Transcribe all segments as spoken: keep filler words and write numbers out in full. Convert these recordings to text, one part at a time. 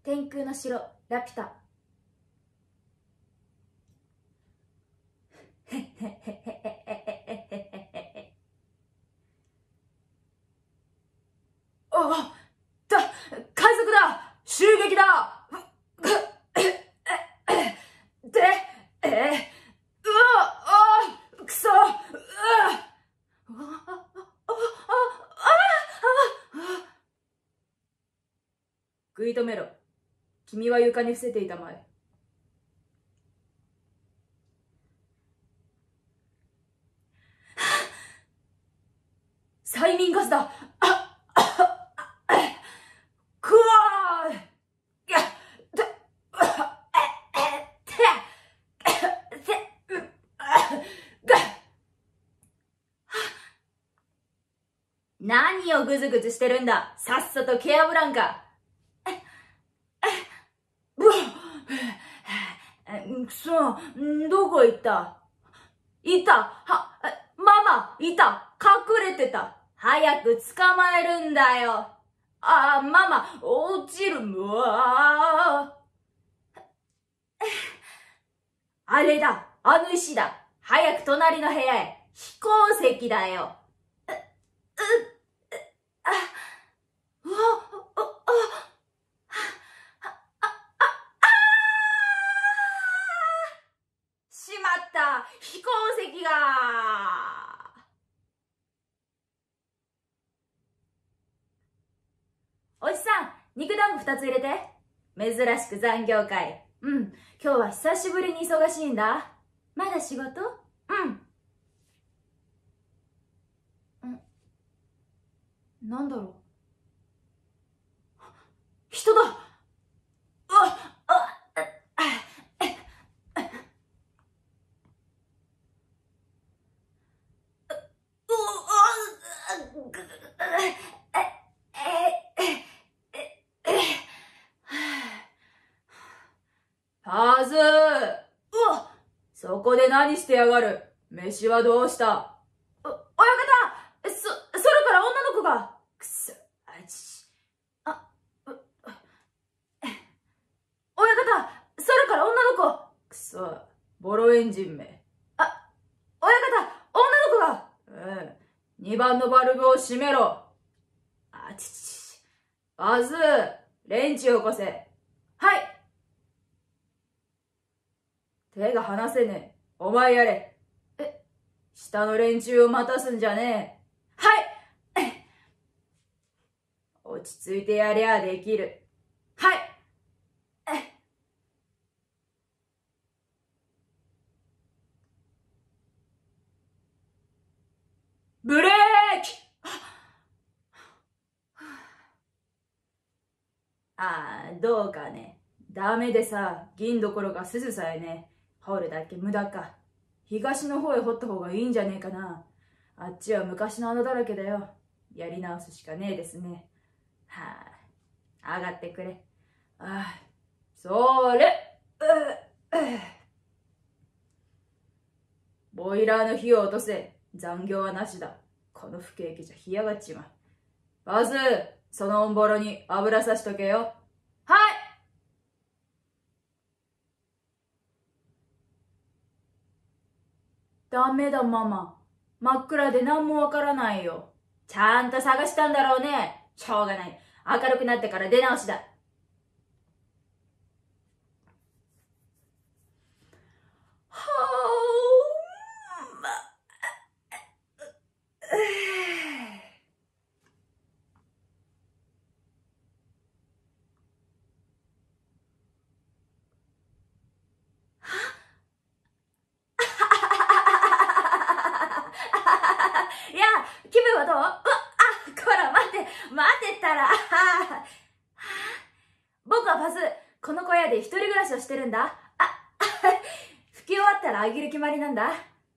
天空の城ラピュタ。あ、だ、海賊だ、襲撃だ。で、えー、うわ、あ、くそ、うわ、あ、あ、あ、あ、食い止めろ。君は床に伏せていたまえ。催眠ガスだ。あ、くわー。いや、だ、何をぐずぐずしてるんだ。さっさとケアブランカ。くそ、どこ行った？いた。は、ママ、いた。隠れてた。早く捕まえるんだよ。ああ、ママ、落ちる。うわー。あれだ。あの石だ。早く隣の部屋へ。飛行石だよ。う、う、あ、うわ、あ、あ、しまった。飛行石が。おじさん、肉団子二つ入れて。珍しく残業会。うん、今日は久しぶりに忙しいんだ。まだ仕事？うん。ん、なんだろう。人だ。うわ、あ、パズー。うわ、そこで何してやがる。飯はどうした？お、親方、そ、空から女の子が。くそ、あち、あ、う、親方、空から女の子。くそ、ボロエンジンめ。あ、親方、女の子が。うん。二番のバルブを閉めろ。あちちち。バズー、レンチを起こせ。はい。手が離せねえ。お前やれ。え、下の連中を待たすんじゃねえ。はい。落ち着いてやりゃできる。はい。ブレーキ。ああ、どうかね。ダメでさ、銀どころか鈴さえね。掘るだけ無駄か。東の方へ掘った方がいいんじゃねえかな。あっちは昔の穴だらけだよ。やり直すしかねえですね。はあ、上がってくれ。ああ、それ。ううボイラーの火を落とせ。残業はなしだ。この不景気じゃ干上がっちまう。バズー、そのオンボロに油さしとけよ。はい。ダメだママ。真っ暗で何もわからないよ。ちゃんと探したんだろうね。しょうがない。明るくなってから出直しだ。はいや、気分はどう？うわ、あ、こら、待って、待ってったら。僕はパズ、この小屋で一人暮らしをしてるんだ。あ、吹き終わったらあげる決まりなんだ。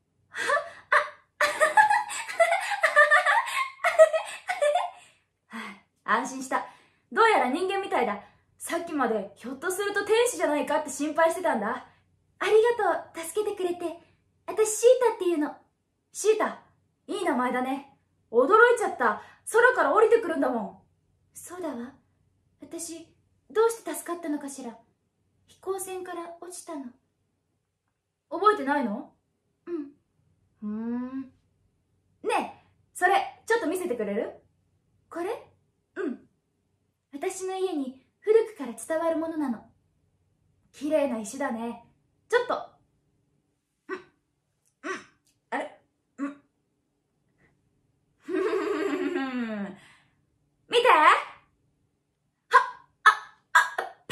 安心した。どうやら人間みたいだ。さっきまでひょっとすると天使じゃないかって心配してたんだ。ありがとう、助けてくれて。私シータっていうの。シータ、いい名前だね。驚いちゃった。空から降りてくるんだもん。そうだわ。私、 どうして助かったのかしら。飛行船から落ちたの。覚えてないの？うん。ふーん。ねえ、それ、ちょっと見せてくれる？これ？うん。私の家に古くから伝わるものなの。綺麗な石だね。ちょっと。うん。うん。あれ？うん。ふふふふふ。見て！はっ、あ、あ、パ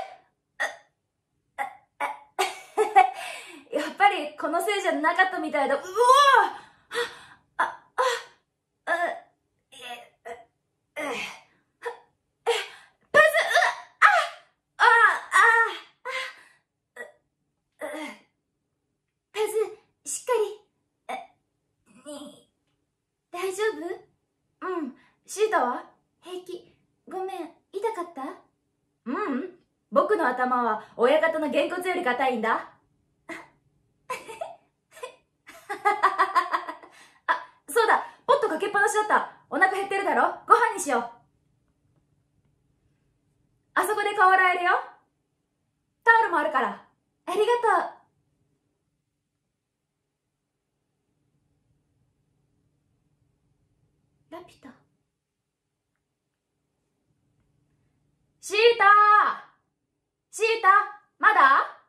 ズー！やっぱりこのせいじゃなかったみたいだ。うおー！あ、あ、あ、え、え、え、パズー！あ、あ、あ、あ、パズ、しっかり。え、に、大丈夫？うん。シータは？平気。ごめん、痛かった？ううん。僕の頭は親方のげんこつより硬いんだ。あ、そうだ。ポットかけっぱなしだった。お腹減ってるだろ？ご飯にしよう。あそこで顔洗えるよ。タオルもあるから。ありがとう。ラピュタ。シーター！シータ、まだ？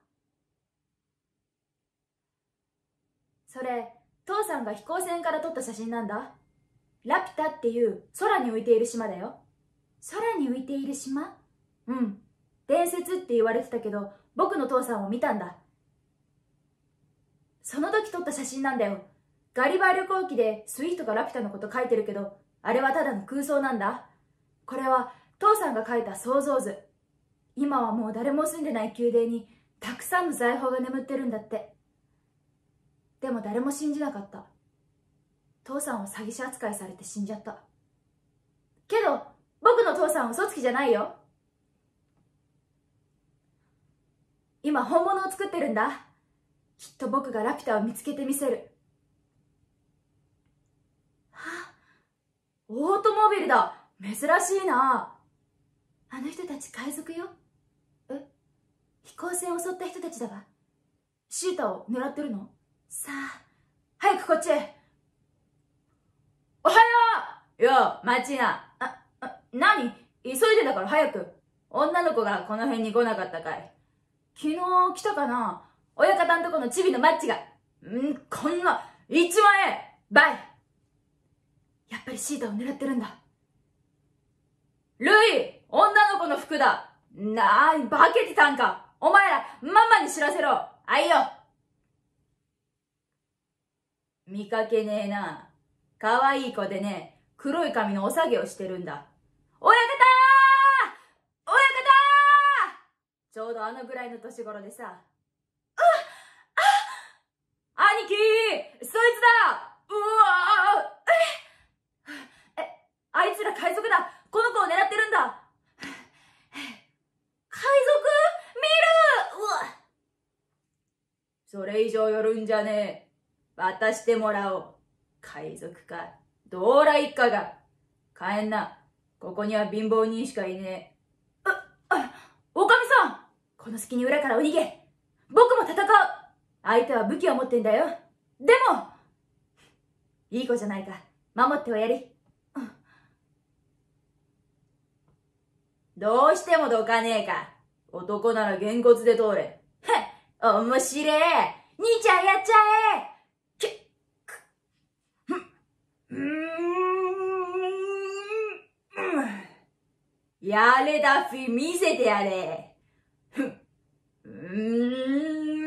それ、父さんが飛行船から撮った写真なんだ。ラピュタっていう空に浮いている島だよ。空に浮いている島？うん。伝説って言われてたけど、僕の父さんを見たんだ。その時撮った写真なんだよ。ガリバー旅行記でスイートがラピュタのこと書いてるけど、あれはただの空想なんだ。これは父さんが描いた想像図。今はもう誰も住んでない宮殿にたくさんの財宝が眠ってるんだって。でも誰も信じなかった。父さんは詐欺師扱いされて死んじゃった。けど僕の父さんは嘘つきじゃないよ。今本物を作ってるんだ。きっと僕がラピュタを見つけてみせる。はあ、オートモビルだ。珍しいな。あの人たち海賊よ。え、飛行船を襲った人たちだわ。シータを狙ってるの？さあ、早くこっちへ。おはよう！よう、待ちな。あ、あ、何？急いでだから早く。女の子がこの辺に来なかったかい。昨日来たかな？親方んとこのチビのマッチが。ん、こんな、いちまんえんバイ。やっぱりシータを狙ってるんだ。ルイ、女の子の服だ。なー、化けてたんか。お前ら、ママに知らせろ。あいよ。見かけねえな。かわいい子でね、黒い髪のお下げをしてるんだ。親方ー！親方ー！ちょうどあのぐらいの年頃でさ。ああ兄貴ー、そいつだ！うわー！え、あいつら海賊だ！この子を狙ってるんだ！海賊？見る！うわ！それ以上寄るんじゃねえ。渡してもらおう。海賊か。ドーラ一家が。帰んな。ここには貧乏人しかいねえ。あ、あ、おかみさん！この隙に裏からお逃げ。僕も戦う。相手は武器を持ってんだよ。でも、いい子じゃないか。守っておやり。うん、どうしてもどかねえか。男ならげんこつで通れ。へっ、面白え。兄ちゃんやっちゃえ。け、く、ふん、うーん。やれダッフィー、見せてやれ。ふん、うーん。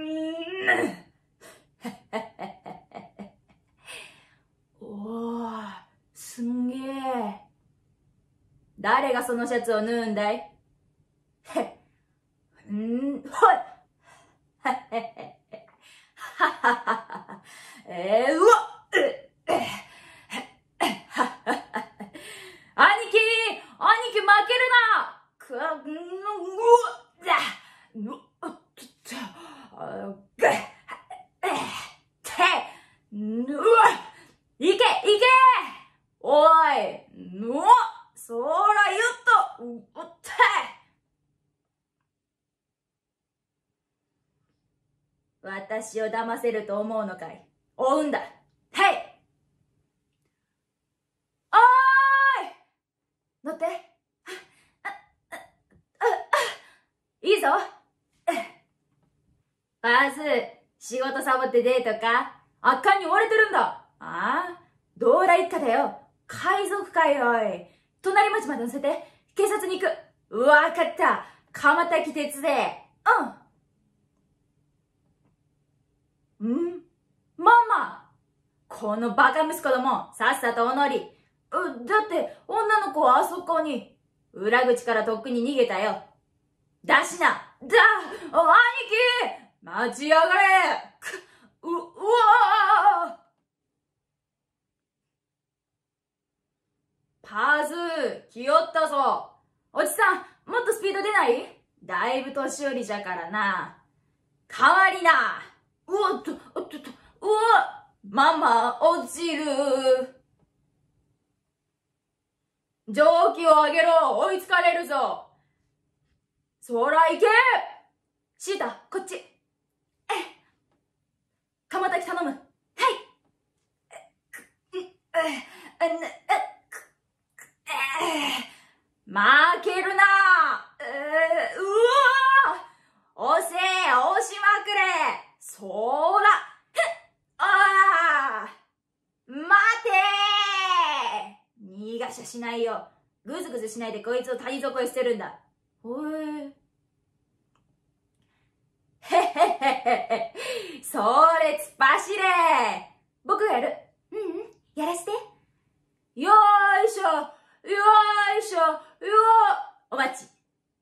おー、すんげえ。誰がそのシャツを縫うんだい？へっ、んー、ほい。はっへっへ。はははは。えー、うわっ、え、え、ははは。兄貴兄貴負けるな！くわ、ん、うわっ、だ、うわっ、ちょっと、あ、ぐっ、え、て、うわっ、いけいけ！おい、うわっ、そら言っと、うわっ、て、 私を騙せると思うのかい。追うんだ。はい。おーい、乗って。いいぞ。バズ、仕事サボってデートか？あかんに追われてるんだ。ああ、ドーラ一家だよ。海賊かよい。隣町まで乗せて、警察に行く。わかった。蒲田来手伝え。うん。んママ、このバカ息子ども、さっさとお乗り。だって女の子はあそこに。裏口からとっくに逃げたよ。出しな。だ、兄貴、待ちやがれ。う、うわー。パズー、気負ったぞ。おじさん、もっとスピード出ない？だいぶ年寄りじゃからな。代わりな。うわっと、おっとっと、うわ、ママ、落ちる。蒸気を上げろ、追いつかれるぞ。そら行け。シータ、こっち。え、鎌滝頼む。はい。負けるな。うわ、押せ、押しまくれ。そら、ああ、待てー。逃がしゃしないよ。ぐずぐずしないでこいつを谷底へ捨てるんだ。ほえ。へへへへへ。それ、突っ走れ。僕がやる。うんうん、やらして。よーいしょ、よーいしょ、よー。お待ち。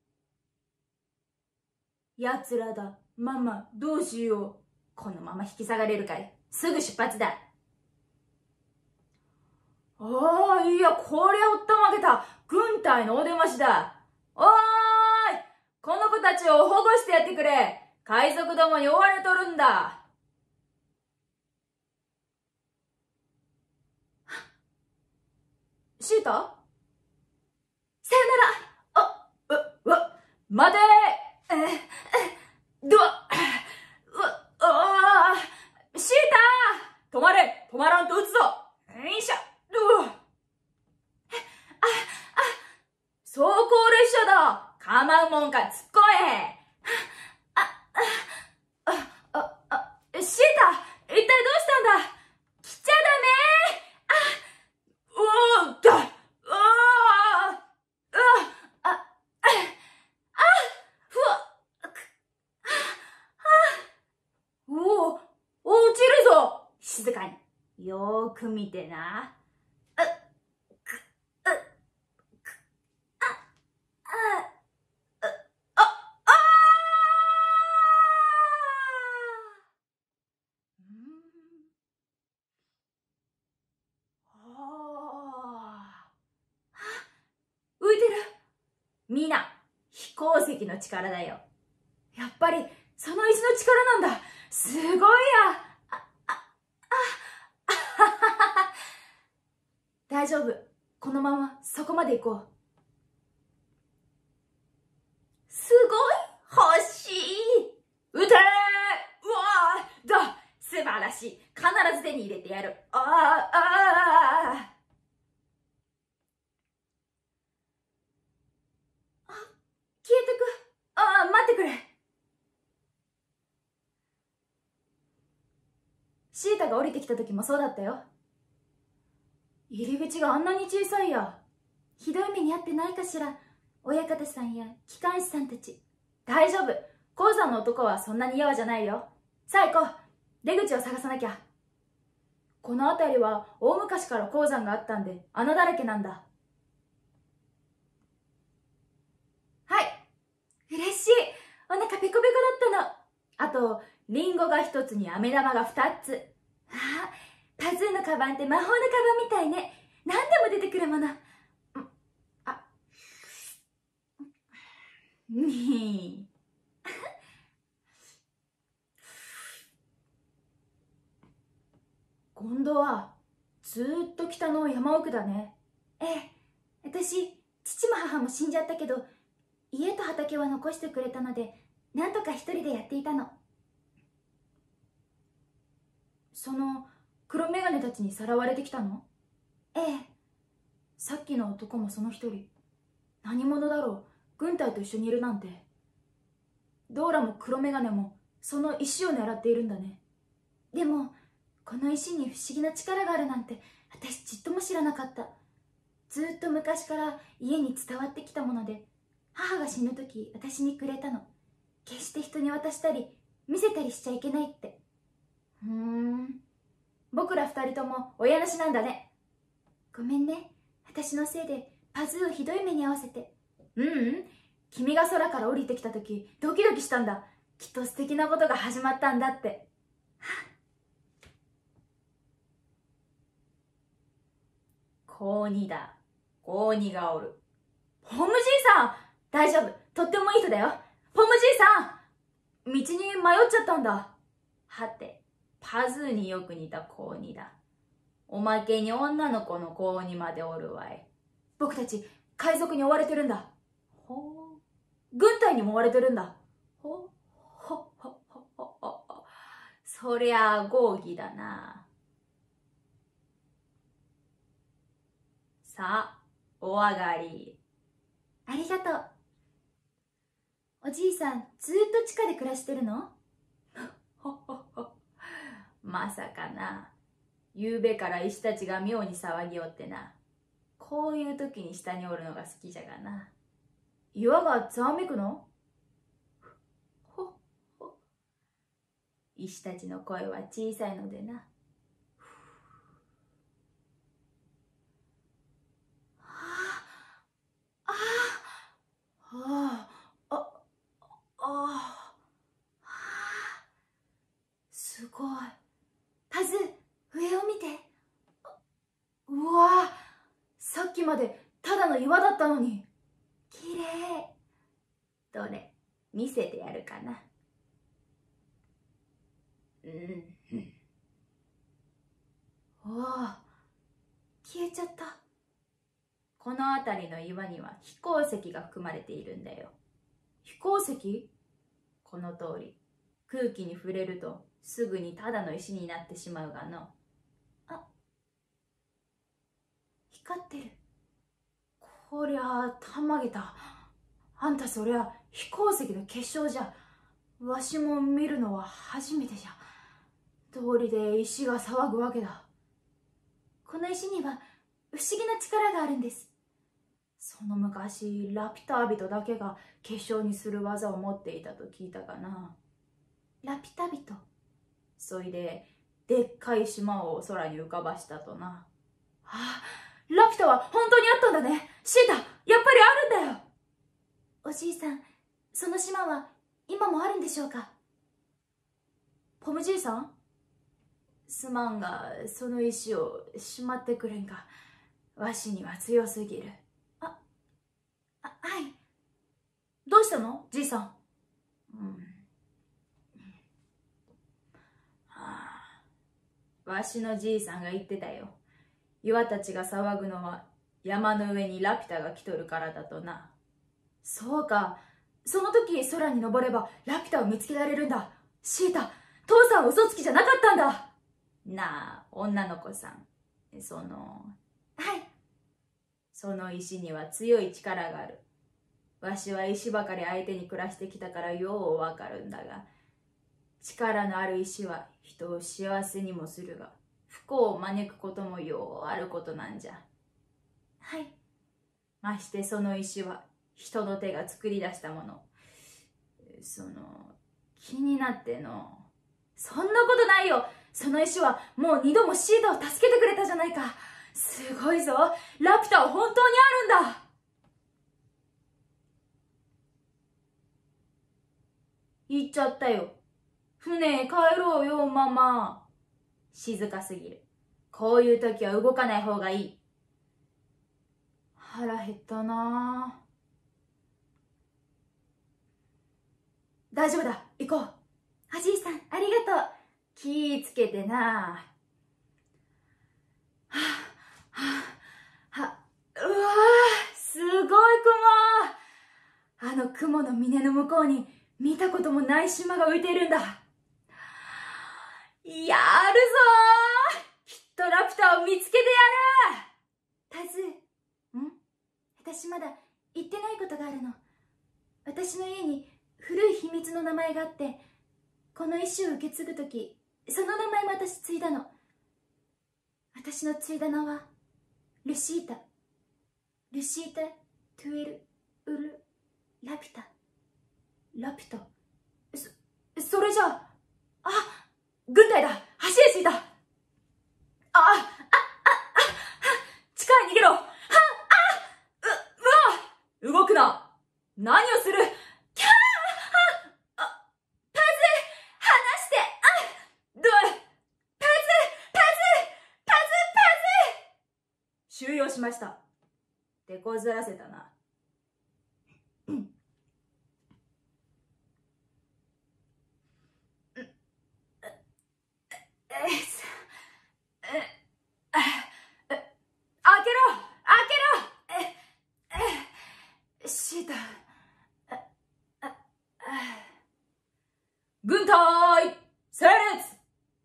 奴らだ。ママ、どうしよう。このまま引き下がれるかい。すぐ出発だ。ああ、いや、こりゃおったまげた。軍隊のお出ましだ。おーい、この子たちを保護してやってくれ。海賊どもに追われとるんだ。シータ？さよなら。あ、う、わ、待てー。え、え、どわ、うわ、あー、シーター、止まれ。止まらんと撃つぞ。よいしょ。うわ、あ、あ、走行列車だ。構うもんか、突っ込め。あ、あ、あ、あ、あ、シータ、一体どうしたんだ。来ちゃダメ。あ、うおー、だ、うおー、うわ、あ、あ、あ、ふわ、く、あ、おお、落ちるぞ。静かに。よーく見てな。浮いてる。みんな、飛行石の力だよ。やっぱり、その石の力なんだ。すごいや。あ、あ、あ、あ、大丈夫。このままそこまで行こう。すごい、欲しい。撃てー。うわー、だ、素晴らしい。必ず手に入れてやる。ああ、ああ。消えてく。ああ、待ってくれ。シータが降りてきた時もそうだったよ。入り口があんなに小さいや。ひどい目に遭ってないかしら。親方さんや機関士さんたち。大丈夫。鉱山の男はそんなに弱じゃないよ。さあ行こう。出口を探さなきゃ。この辺りは大昔から鉱山があったんで穴だらけなんだ。はい。嬉しい。お腹ペコペコだったの。あと、リンゴが一つに飴玉が二つ。ああ、パズーのカバンって魔法のカバンみたいね。何でも出てくるもの。あ、にー。今度はずーっと北の山奥だね。ええ、私、父も母も死んじゃったけど、家と畑は残してくれたので、なんとか一人でやっていたの。 その黒メガネたちにさらわれてきたの？ ええ。 さっきの男もその一人。何者だろう、軍隊と一緒にいるなんて。ドーラも黒メガネもその石を狙っているんだね。 でもこの石に不思議な力があるなんて私ちっとも知らなかった。ずっと昔から家に伝わってきたもので、母が死ぬ時私にくれたの。決して人に渡したり見せたりしちゃいけないって。 ふーん、僕ら二人とも親なしなんだね。 ごめんね、私のせいでパズーをひどい目に遭わせて。 ううん、君が空から降りてきた時ドキドキしたんだ。きっと素敵なことが始まったんだって。高二だ。高二がおる。ポムじいさん、大丈夫、とってもいい人だよ。ポムじいさん、道に迷っちゃったんだ。はて、パズーによく似た高二だ。おまけに女の子の高二までおるわい。僕たち海賊に追われてるんだ。ほう。軍隊にも追われてるんだ。ほほほほほほ。そりゃあ合議だな。さあ、お上がり。 ありがとう。おじいさん、ずっと地下で暮らしてるの？ ほほほ。まさかな。ゆうべから石たちが妙に騒ぎおってな。こういう時に下におるのが好きじゃがな。岩がざわめくの？ほほ。石たちの声は小さいのでな。はあ、あ、あ、あ、すごい。 パズ、上を見て。 うわあ、さっきまでただの岩だったのに。 きれい。 どれ、見せてやるかな。うん。わあ、 消えちゃった。 この辺りの岩には飛行石が含まれているんだよ。飛行石？この通り、空気に触れるとすぐにただの石になってしまうがの。 あ、光ってる。 こりゃあたまげた。あんたそりゃ飛行石の結晶じゃ。わしも見るのは初めてじゃ。通りで石が騒ぐわけだ。 この石には不思議な力があるんです。 その昔、ラピュタ人だけが結晶にする技を持っていたと聞いたかな。 ラピュタ人。 そいで、でっかい島を空に浮かばしたとな。ああ、ラピュタは本当にあったんだね。シータ、やっぱりあるんだよ。 おじいさん、その島は今もあるんでしょうか？ ポムじいさん、すまんが、その石をしまってくれんか。わしには強すぎる。 あ、あ、はい。 どうしたの、じいさん。うん。はあ、わしのじいさんが言ってたよ。岩たちが騒ぐのは山の上にラピュタが来とるからだとな。そうか。その時空に登ればラピュタを見つけられるんだ。シータ、父さん嘘つきじゃなかったんだ。なあ、女の子さん。その、 はい。 その石には強い力がある。わしは石ばかり相手に暮らしてきたからようわかるんだが、力のある石は人を幸せにもするが、不幸を招くこともようあることなんじゃ。 はい。 ましてその石は人の手が作り出したもの。その、気になっての。そんなことないよ。その石はもう二度もシータを助けてくれたじゃないか。すごいぞ。ラピュタは本当にあるんだ。行っちゃったよ。船へ帰ろうよ、ママ。静かすぎる。こういう時は動かない方がいい。腹減ったな。大丈夫だ、行こう。 おじいさん、ありがとう。 気ぃつけてな。はあ、はあ、は、うわー、すごい雲。あの雲の峰の向こうに見たこともない島が浮いているんだ。 やるぞー、きっとラピュタを見つけてやる。 パズー、ん私まだ言ってないことがあるの。私の家に古い秘密の名前があって、この石を受け継ぐとき、その名前も私継いだの。私の継いだ名はルシータ。ルシータ・トゥエル・ウル・ラピュタ。ラピュタ。そ、それじゃあ、あ、軍隊だ。橋へ着いた。あ、あ、あ、あ、地下へ逃げろ。は、あ、 う、うわ、動くな。何をする。 キャー、あ、あ、パズ、離して、あ、 ど、 パズ、パズ、パズ、パズ、 収容しました。手こずらせたな。軍隊整列。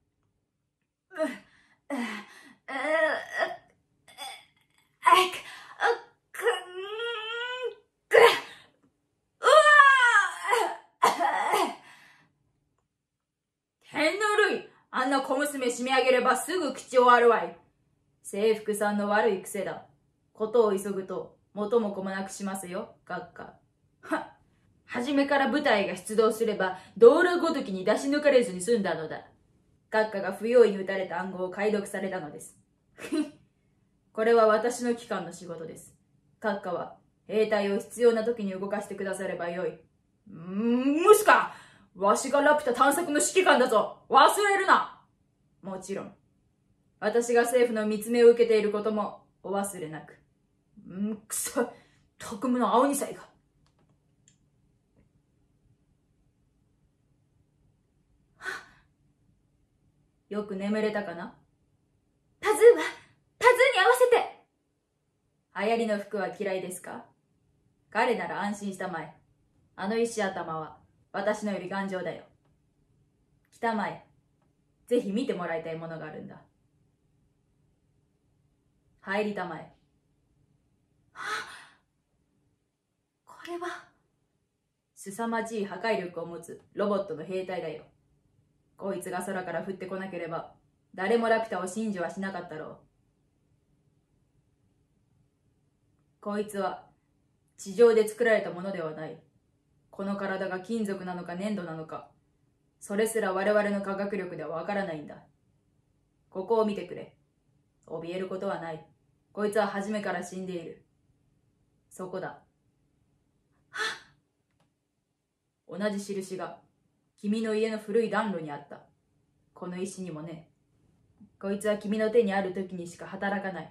天の類、あんな小娘締め上げればすぐ口を割るわい。制服さんの悪い癖だ。ことを急ぐと元も子もなくしますよ、閣下。は、初めから部隊が出動すれば道路ごときに出し抜かれずに済んだのだ。閣下が不用意に打たれた暗号を解読されたのです。これは私の機関の仕事です。閣下は兵隊を必要な時に動かしてくださればよい。うーん、無視か。わしがラピュタ探索の指揮官だぞ。忘れるな。もちろん。私が政府の密命を受けていることもお忘れなく。んくそ、特務の青二歳が。よく眠れたかな。 パズーは、パズーに合わせて。 流行りの服は嫌いですか。彼なら安心したまえ。あの石頭は私のより頑丈だよ。来たまえ。ぜひ見てもらいたいものがあるんだ。入りたまえ。 はあ、これは凄まじい破壊力を持つロボットの兵隊だよ。こいつが空から降ってこなければ誰もラピュタを信じはしなかったろう。こいつは地上で作られたものではない。この体が金属なのか粘土なのか、それすら我々の科学力ではわからないんだ。ここを見てくれ。怯えることはない。こいつは初めから死んでいる。そこだ。同じ印が君の家の古い暖炉にあった。この石にもね。こいつは君の手にある時にしか働かない。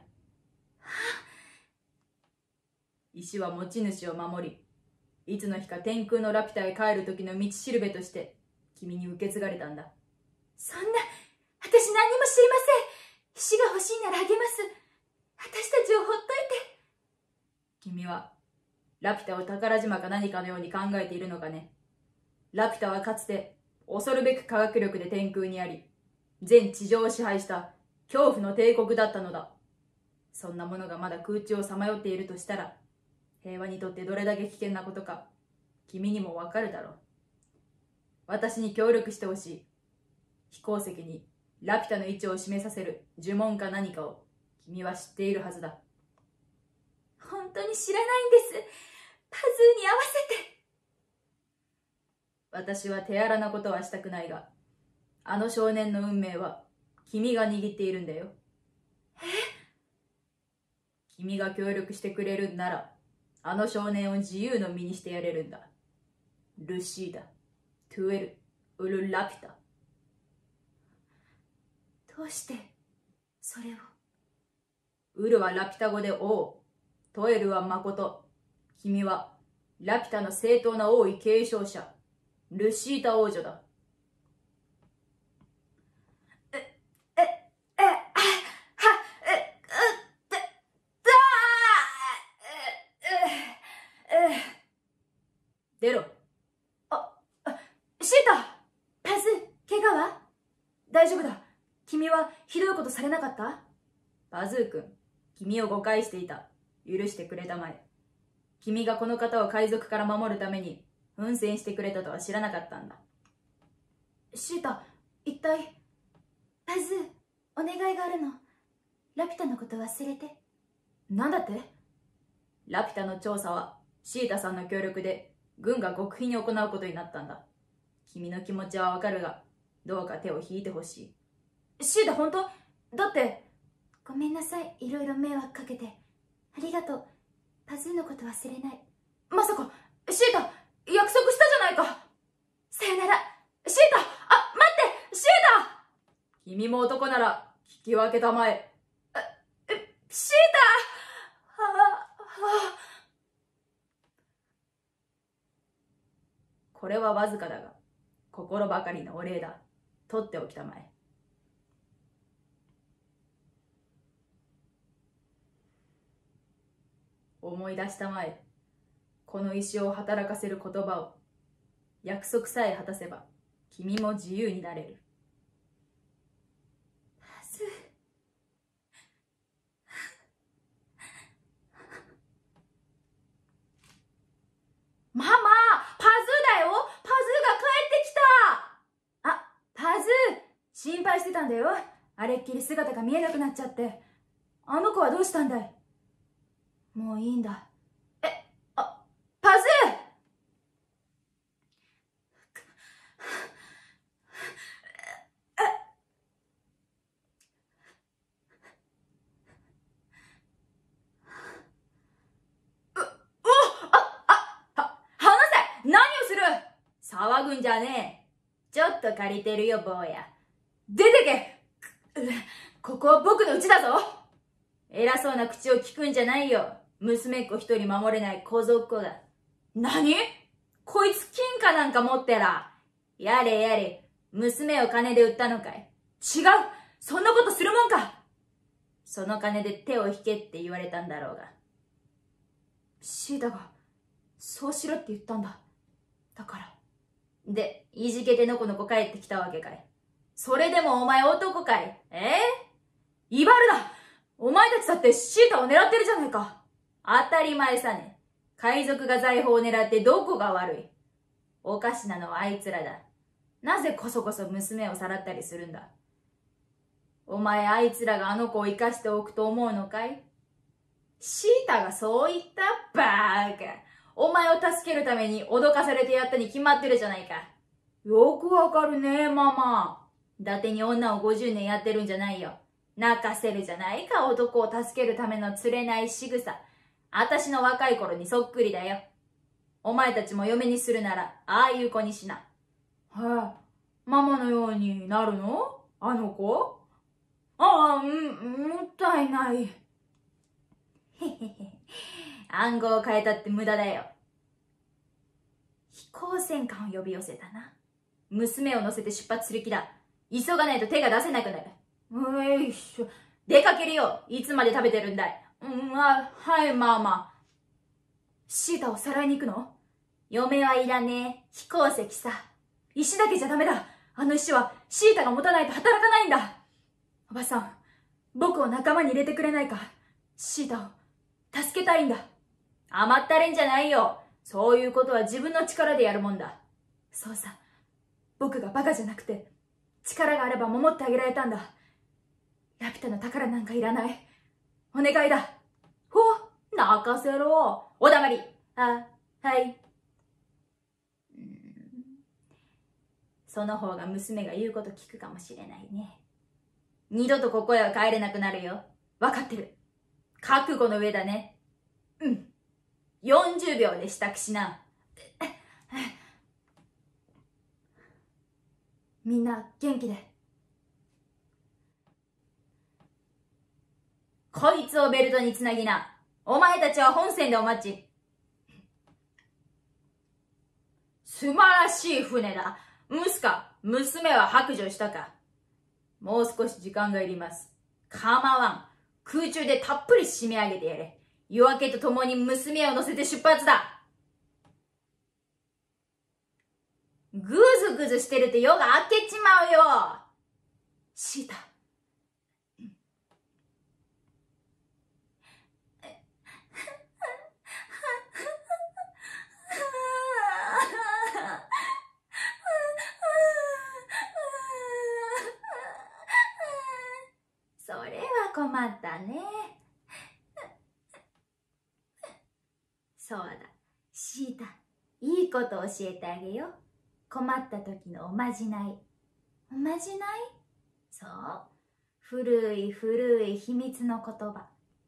石は持ち主を守り、いつの日か天空のラピュタへ帰る時の道しるべとして君に受け継がれたんだ。 そんな、私何にも知りません。石が欲しいならあげます。私たちをほっといて。 君はラピュタを宝島か何かのように考えているのかね。ラピュタはかつて恐るべく科学力で天空にあり、全地上を支配した恐怖の帝国だったのだ。そんなものがまだ空中をさまよっているとしたら、平和にとってどれだけ危険なことか君にもわかるだろう。私に協力してほしい。飛行石にラピュタの位置を示させる呪文か何かを君は知っているはずだ。 本当に知らないんです。パズーに合わせて。 私は手荒なことはしたくないが、あの少年の運命は君が握っているんだよ。 え？ 君が協力してくれるんなら、あの少年を自由の身にしてやれるんだ。ルシーダ、トゥエル、ウルラピュタ。 どうしてそれを。 ウルはラピュタ語で王、トエルは誠。君はラピュタの正当な王位継承者、ルシータ王女だ。 え、え、え、は、え、う、だ、だ、え、え、 出ろ。 あ、あ、シータ、パズ、怪我は？ 大丈夫だ。君はひどいことされなかった？バズー君、君を誤解していた。許してくれたまえ。君がこの方を海賊から守るために奮戦してくれたとは知らなかったんだ。 シータ、一体。パズー、お願いがあるの。ラピュタのこと忘れて。 なんだって？ラピュタの調査はシータさんの協力で軍が極秘に行うことになったんだ。君の気持ちはわかるが、どうか手を引いてほしい。シータ、本当？だって。 ごめんなさい、いろいろ迷惑かけて。ありがとう。パズーのこと忘れない。 まさか、シータ、約束したじゃないか。 さよなら。 シータ、あ、待って、シータ！君も男なら聞き分けたまえ。え、え、シータ！はあ、はあ。これはわずかだが、心ばかりのお礼だ。取っておきたまえ。思い出したまえ。この石を働かせる言葉を。約束さえ果たせば、君も自由になれる。 パズー。 ママ、パズーだよ。パズーが帰ってきた。あ、パズー、心配してたんだよ。あれっきり姿が見えなくなっちゃって。あの子はどうしたんだい？もういいんだ。え、あ、パズー！騒ぐんじゃねえ。ちょっと借りてるよ、坊や。出てけ！ここは僕の家だぞ。偉そうな口を聞くんじゃないよ。娘っ子一人守れない小僧っ子が。何？こいつ金貨なんか持ってら。やれやれ、娘を金で売ったのかい。違う！そんなことするもんか。その金で手を引けって言われたんだろうが。シータが、そうしろって言ったんだ。だから。で、いじけてのこのこ帰ってきたわけかい。それでもお前男かい。ええ？威張るな！お前たちだってシータを狙ってるじゃないか。当たり前さね。海賊が財宝を狙ってどこが悪い？おかしなのはあいつらだ。なぜこそこそ娘をさらったりするんだ。お前あいつらがあの子を生かしておくと思うのかい？シータがそう言った？バーカ。お前を助けるために脅かされてやったに決まってるじゃないか。よくわかるね、ママ。伊達に女をごじゅうねんやってるんじゃないよ。泣かせるじゃないか、男を助けるための釣れない仕草。あたしの若い頃にそっくりだよ。お前たちも嫁にするなら、ああいう子にしな。はい、ママのようになるの？あの子？ああ、うん、もったいない。へへへ。暗号を変えたって無駄だよ。飛行戦艦を呼び寄せたな。娘を乗せて出発する気だ。急がないと手が出せなくなる。ういしょ。出かけるよ。いつまで食べてるんだい。うん、あ、はい、ママ。シータをさらいに行くの？嫁はいらねえ。飛行石さ。石だけじゃダメだ。あの石はシータが持たないと働かないんだ。おばさん、僕を仲間に入れてくれないか。シータを助けたいんだ。甘ったれんじゃないよ。そういうことは自分の力でやるもんだ。そうさ。僕がバカじゃなくて、力があれば守ってあげられたんだ。ラピュタの宝なんかいらない。お願いだ。ほう、泣かせろ。おだまり。あ、はい。うーん。その方が娘が言うこと聞くかもしれないね。二度とここへは帰れなくなるよ。わかってる。覚悟の上だね。うん。よんじゅうびょうで支度しな。みんな元気で。こいつをベルトにつなぎな。お前たちは本船でお待ち。素晴らしい船だ。ムスカ、娘は白状したか。もう少し時間がいります。構わん。空中でたっぷり締め上げてやれ。夜明けとともに娘を乗せて出発だ。ぐずぐずしてると夜が明けちまうよ。 シータ。 それは困ったね。そうだ、シータ、いいこと教えてあげよう。困った時のおまじない。おまじない？そう。古い古い秘密の言葉。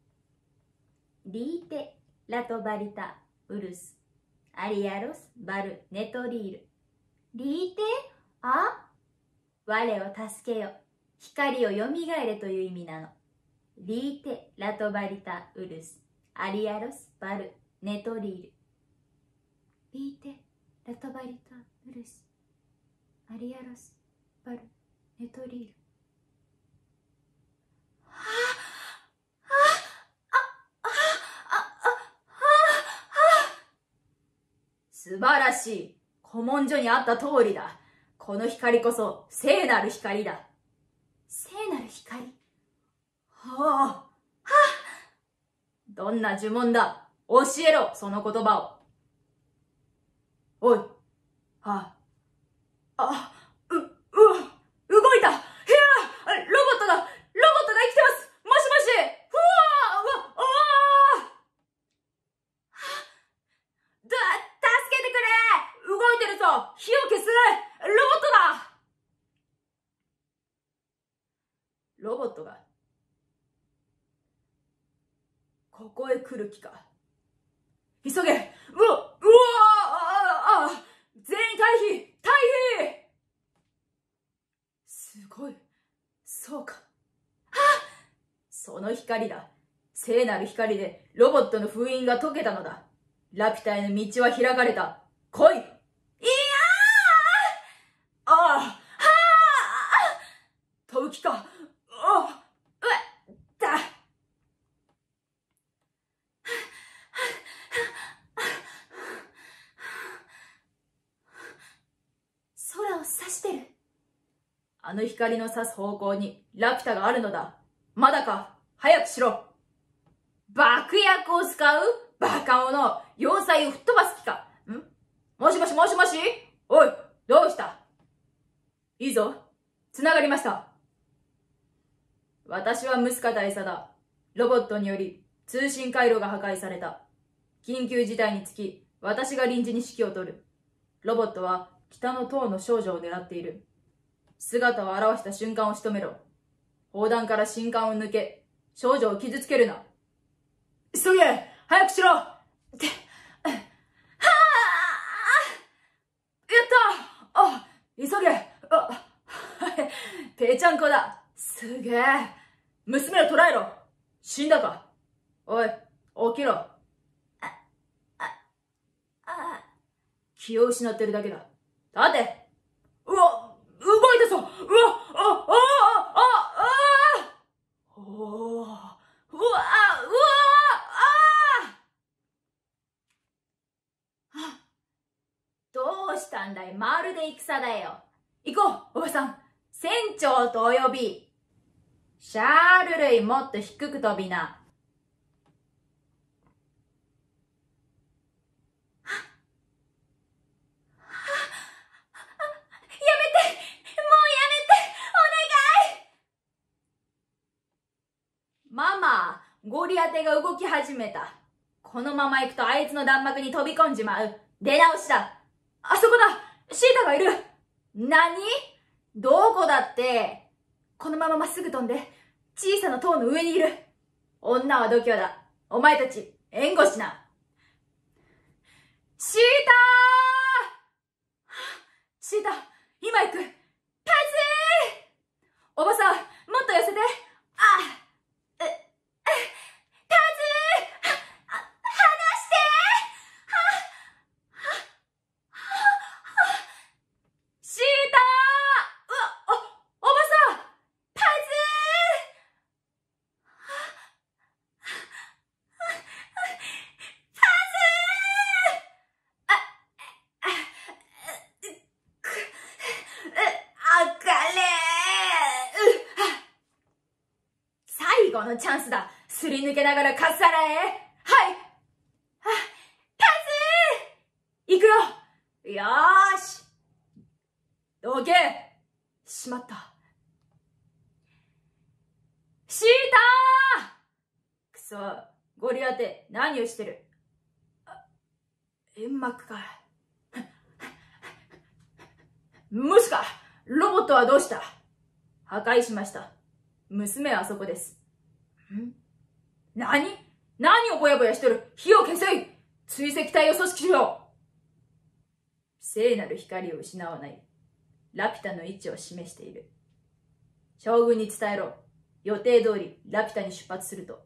リーテ・ラトバリタ・ウルス・アリアロス・バル・ネトリール。リーテ？あ？我を助けよ。光をよみがえれという意味なの。リーテ・ラトバリタ・ウルス・アリアロス・バル・ネトリール。リーテ・ラトバリタ・ウルス・アリアロス・バル・ネトリール。 素晴らしい。古文書にあった通りだ。この光こそ聖なる光だ。 聖なる光？ はあ。はあ。どんな呪文だ。教えろ、その言葉を。おい。はあ。あ、う、う、動いた。いや、ロボットが、ロボットが生きてます。もしもし。ふわー、うわ、ああ。だ、助けてくれ。動いてるぞ。火を消す。ロボットだ。ロボットがここへ来る気か。急げ。うわ、うわ、ああ、全員退避、退避。すごい。そうか。はあ、その光だ。聖なる光でロボットの封印が解けたのだ。ラピュタへの道は開かれた。来い。いやー。ああ、はあ、飛ぶ気か。ああ、うっ、だ。 空を指してる。 あの光の指す方向にラピュタがあるのだ。まだか。早くしろ。爆薬を使う？バカ者。要塞を吹っ飛ばす気か。ん？もしもしもしもし？おい、どうした？いいぞ。つながりました。私はムスカ大佐だ。ロボットにより通信回路が破壊された。緊急事態につき、私が臨時に指揮を取る。ロボットは北の塔の少女を狙っている。姿を現した瞬間を仕留めろ。砲弾から信管を抜け、少女を傷つけるな。急げ！早くしろ！はぁ！やった！あ、急げ！あ、ぺちゃんこだ。すげえ。娘を捕らえろ。死んだか？おい、起きろ。あ、あ、あ。気を失ってるだけだ。立て。うわ、動いたぞ。うわ、あ、あ、あ、あ、あ、おー、うわ、うわ、あ、どうしたんだい？まるで戦だよ。行こう、おばさん。船長とお呼び。シャール類もっと低く飛びな。ママ、ゴリアテが動き始めた。このまま行くとあいつの弾幕に飛び込んじまう。出直しだ。あそこだ。シータがいる。何？どこだって。このまままっすぐ飛んで、小さな塔の上にいる。女は度胸だ。お前たち、援護しな。シーター！シータ、今行く。パズー！おばさん、もっと寄せて。ああ。 後のチャンスだ。すり抜けながらかっさらえ。はい。 あ、パズー行くよ。よーし。どけ。しまった。シーター。くそ、ゴリアテ、何をしてる？あ、煙幕か。無視か。ロボットはどうした？破壊しました。娘はあそこです。ん？何？何をぼやぼやしとる？火を消せい！追跡隊を組織しろ！聖なる光を失わない。ラピュタの位置を示している。将軍に伝えろ。予定通りラピュタに出発すると。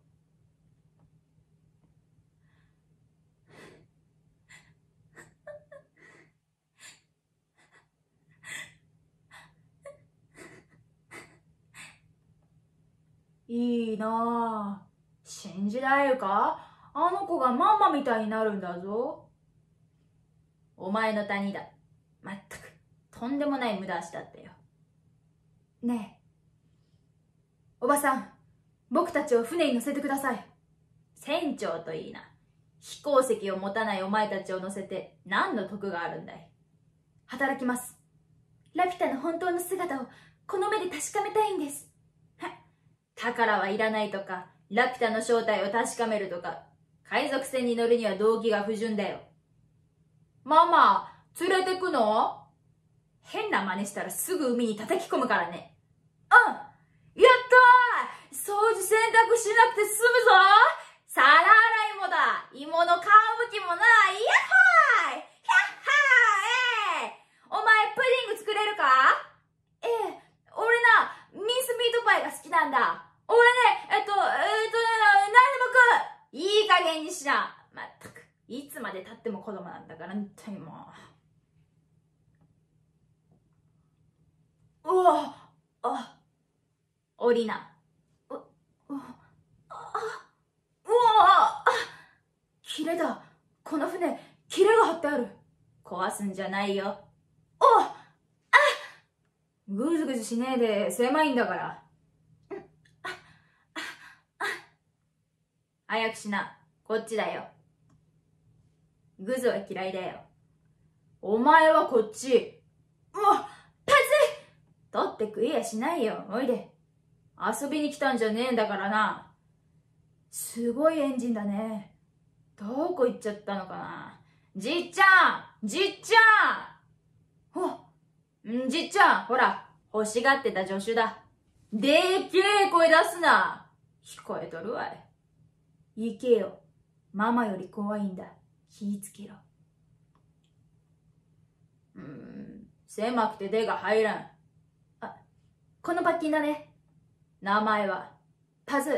いいなぁ。信じられるか？あの子がママみたいになるんだぞ。お前の谷だ。まったく、とんでもない無駄足だったよ。ねえ。おばさん、僕たちを船に乗せてください。船長といいな。飛行石を持たないお前たちを乗せて何の得があるんだい。 働きます。ラピュタの本当の姿をこの目で確かめたいんです。 宝はいらないとか、ラピュタの正体を確かめるとか、海賊船に乗るには動機が不純だよ。ママ、連れてくの？変な真似したらすぐ海に叩き込むからね。うん、やったー！掃除洗濯しなくて済むぞ！皿洗いもだ！芋の皮むきもな！イヤッホーイ！ヒャッハー！ええ！お前プディング作れるか？ ええ、 俺な、ミンスミートパイが好きなんだ。俺ね、えっと、えっとね、何でも食う。いい加減にしな。まったく、いつまで経っても子供なんだから、本当にもう。うわあ、おりな。う、う、あ、うわあ、キレだ。この船、キレが張ってある。壊すんじゃないよ。おあぐずぐずしねえで、狭いんだから。早くしな。こっちだよ。グズは嫌いだよ。お前はこっち。うわ、パズー！取って食いやしないよ。おいで。遊びに来たんじゃねえんだからな。すごいエンジンだね。どこ行っちゃったのかな。じっちゃん！じっちゃん！おんじっちゃん、ほら、欲しがってた助手だ。でーけえ声出すな。聞こえとるわい。行けよ。ママより怖いんだ。気ぃつけろ。うーん、狭くて手が入らん。 あ、この罰金だね。 名前はパズー。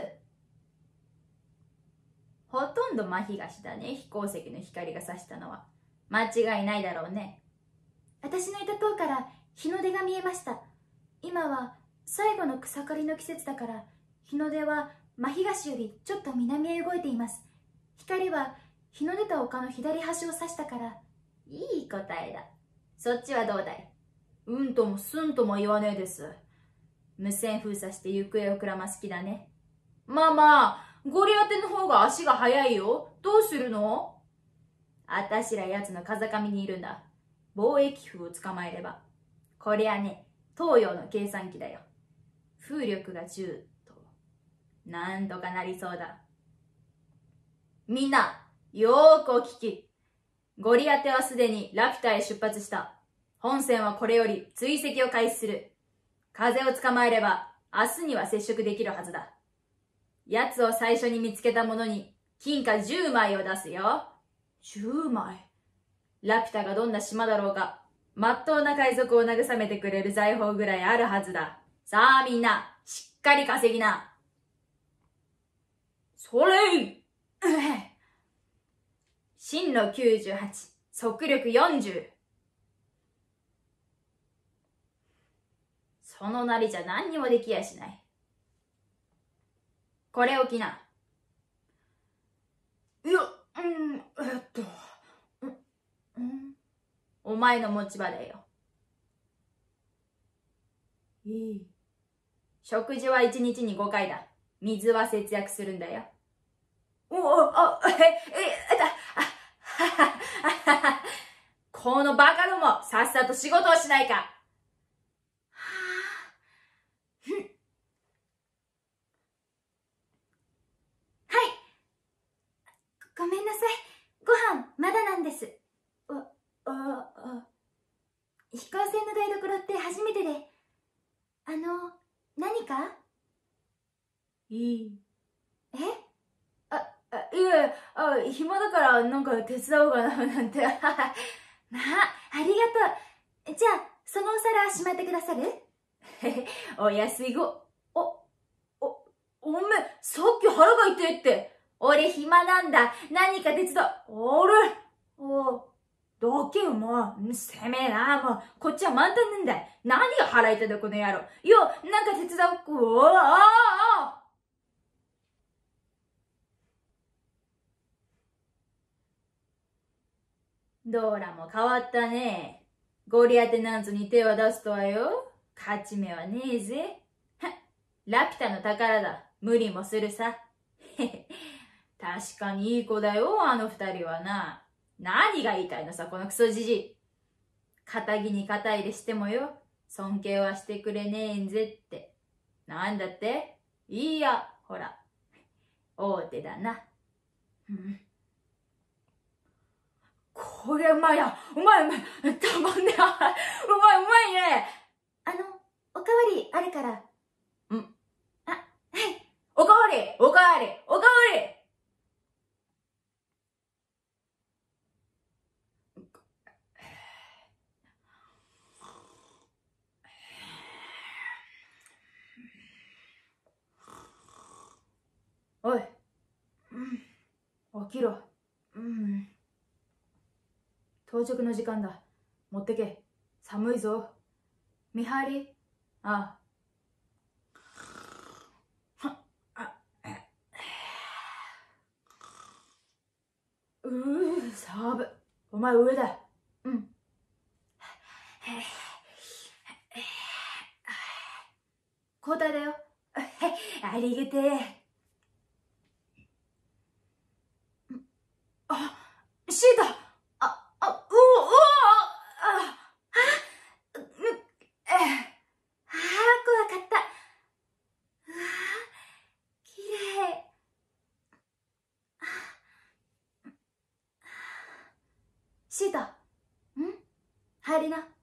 ほとんど麻痺がしたね。飛行石の光が差したのは。間違いないだろうね。 私のいた塔から日の出が見えました。今は最後の草刈りの季節だから、日の出はマヒガシよりちょっと南へ動いています。光は日の出た丘の左端を指したから。 いい答えだ。そっちはどうだい？うんともすんとも言わねえです。無線封鎖して行方をくらます気だね。ママ、ゴリアテの方が足が速いよ。どうするの？あたしら奴の風上にいるんだ。貿易風を捕まえれば。こりゃね、東洋の計算機だよ。風力がじゅうと。なんとかなりそうだ。みんな、よーくお聞き。ゴリアテはすでにラピュタへ出発した。本船はこれより追跡を開始する。風を捕まえれば、明日には接触できるはずだ。奴を最初に見つけた者に、金貨じゅうまいを出すよ。じゅうまい。ラピュタがどんな島だろうが、まっとうな海賊を慰めてくれる財宝ぐらいあるはずだ。さあみんな、しっかり稼ぎな。それい！進路きゅうじゅうはち、速力よんじゅう。そのなりじゃ何にもできやしない。これを着な。いや、うん、えっと、うん、うん、お前の持ち場だよ。いい。食事はいちにちにごかいだ。 水は節約するんだよ。おお、あ、え、え、だ、あ、はははは。このバカども、さっさと仕事をしないか。はぁ、ふん。はい。ごめんなさい。ご飯、まだなんです。 あ、あ、あ。 飛行船の台所って初めてで。あの、何か？ いい。 え？ あ、あ、いえ、あ、暇だからなんか手伝おうかな、なんて。 まあ、ありがとう。じゃあ、そのお皿しまってくださる？ へへ、お安いご。お、お、おめ、さっき腹が痛いって。俺暇なんだ。何か手伝う。あれおだけよ、もう。せめえな、もう。こっちは満タンなんだよ。何が腹痛いだ、この野郎。よ、なんか手伝おう。おあああドーラも変わったね。ゴリアテナントに手を出すとはよ。勝ち目はねえぜ。はっ、ラピュタの宝だ。無理もするさ。へへ、確かにいい子だよ、あの二人はな。何が言いたいのさ、このクソじじい。肩着に肩入れしてもよ。尊敬はしてくれねえんぜって。なんだって？いいや、ほら。大手だな。うん。これうまいや。うまいうまい。たまんねえ。うまいうまいね。 あの、おかわりあるから。 ん。 あ、はい。 おかわりおかわりおかわりおい。うん。起きろ。うん。到着の時間だ。持ってけ。寒いぞ。見張り？ああ。あ、うぅ、寒い。お前上だ。うん。交代だよ。ありがてえ。あ、シータ。あ、あ、うお、うお、あ、 あ、ぬ、え、ああ、怖かった。うわあ、きれい。 シータ。ん？入りな。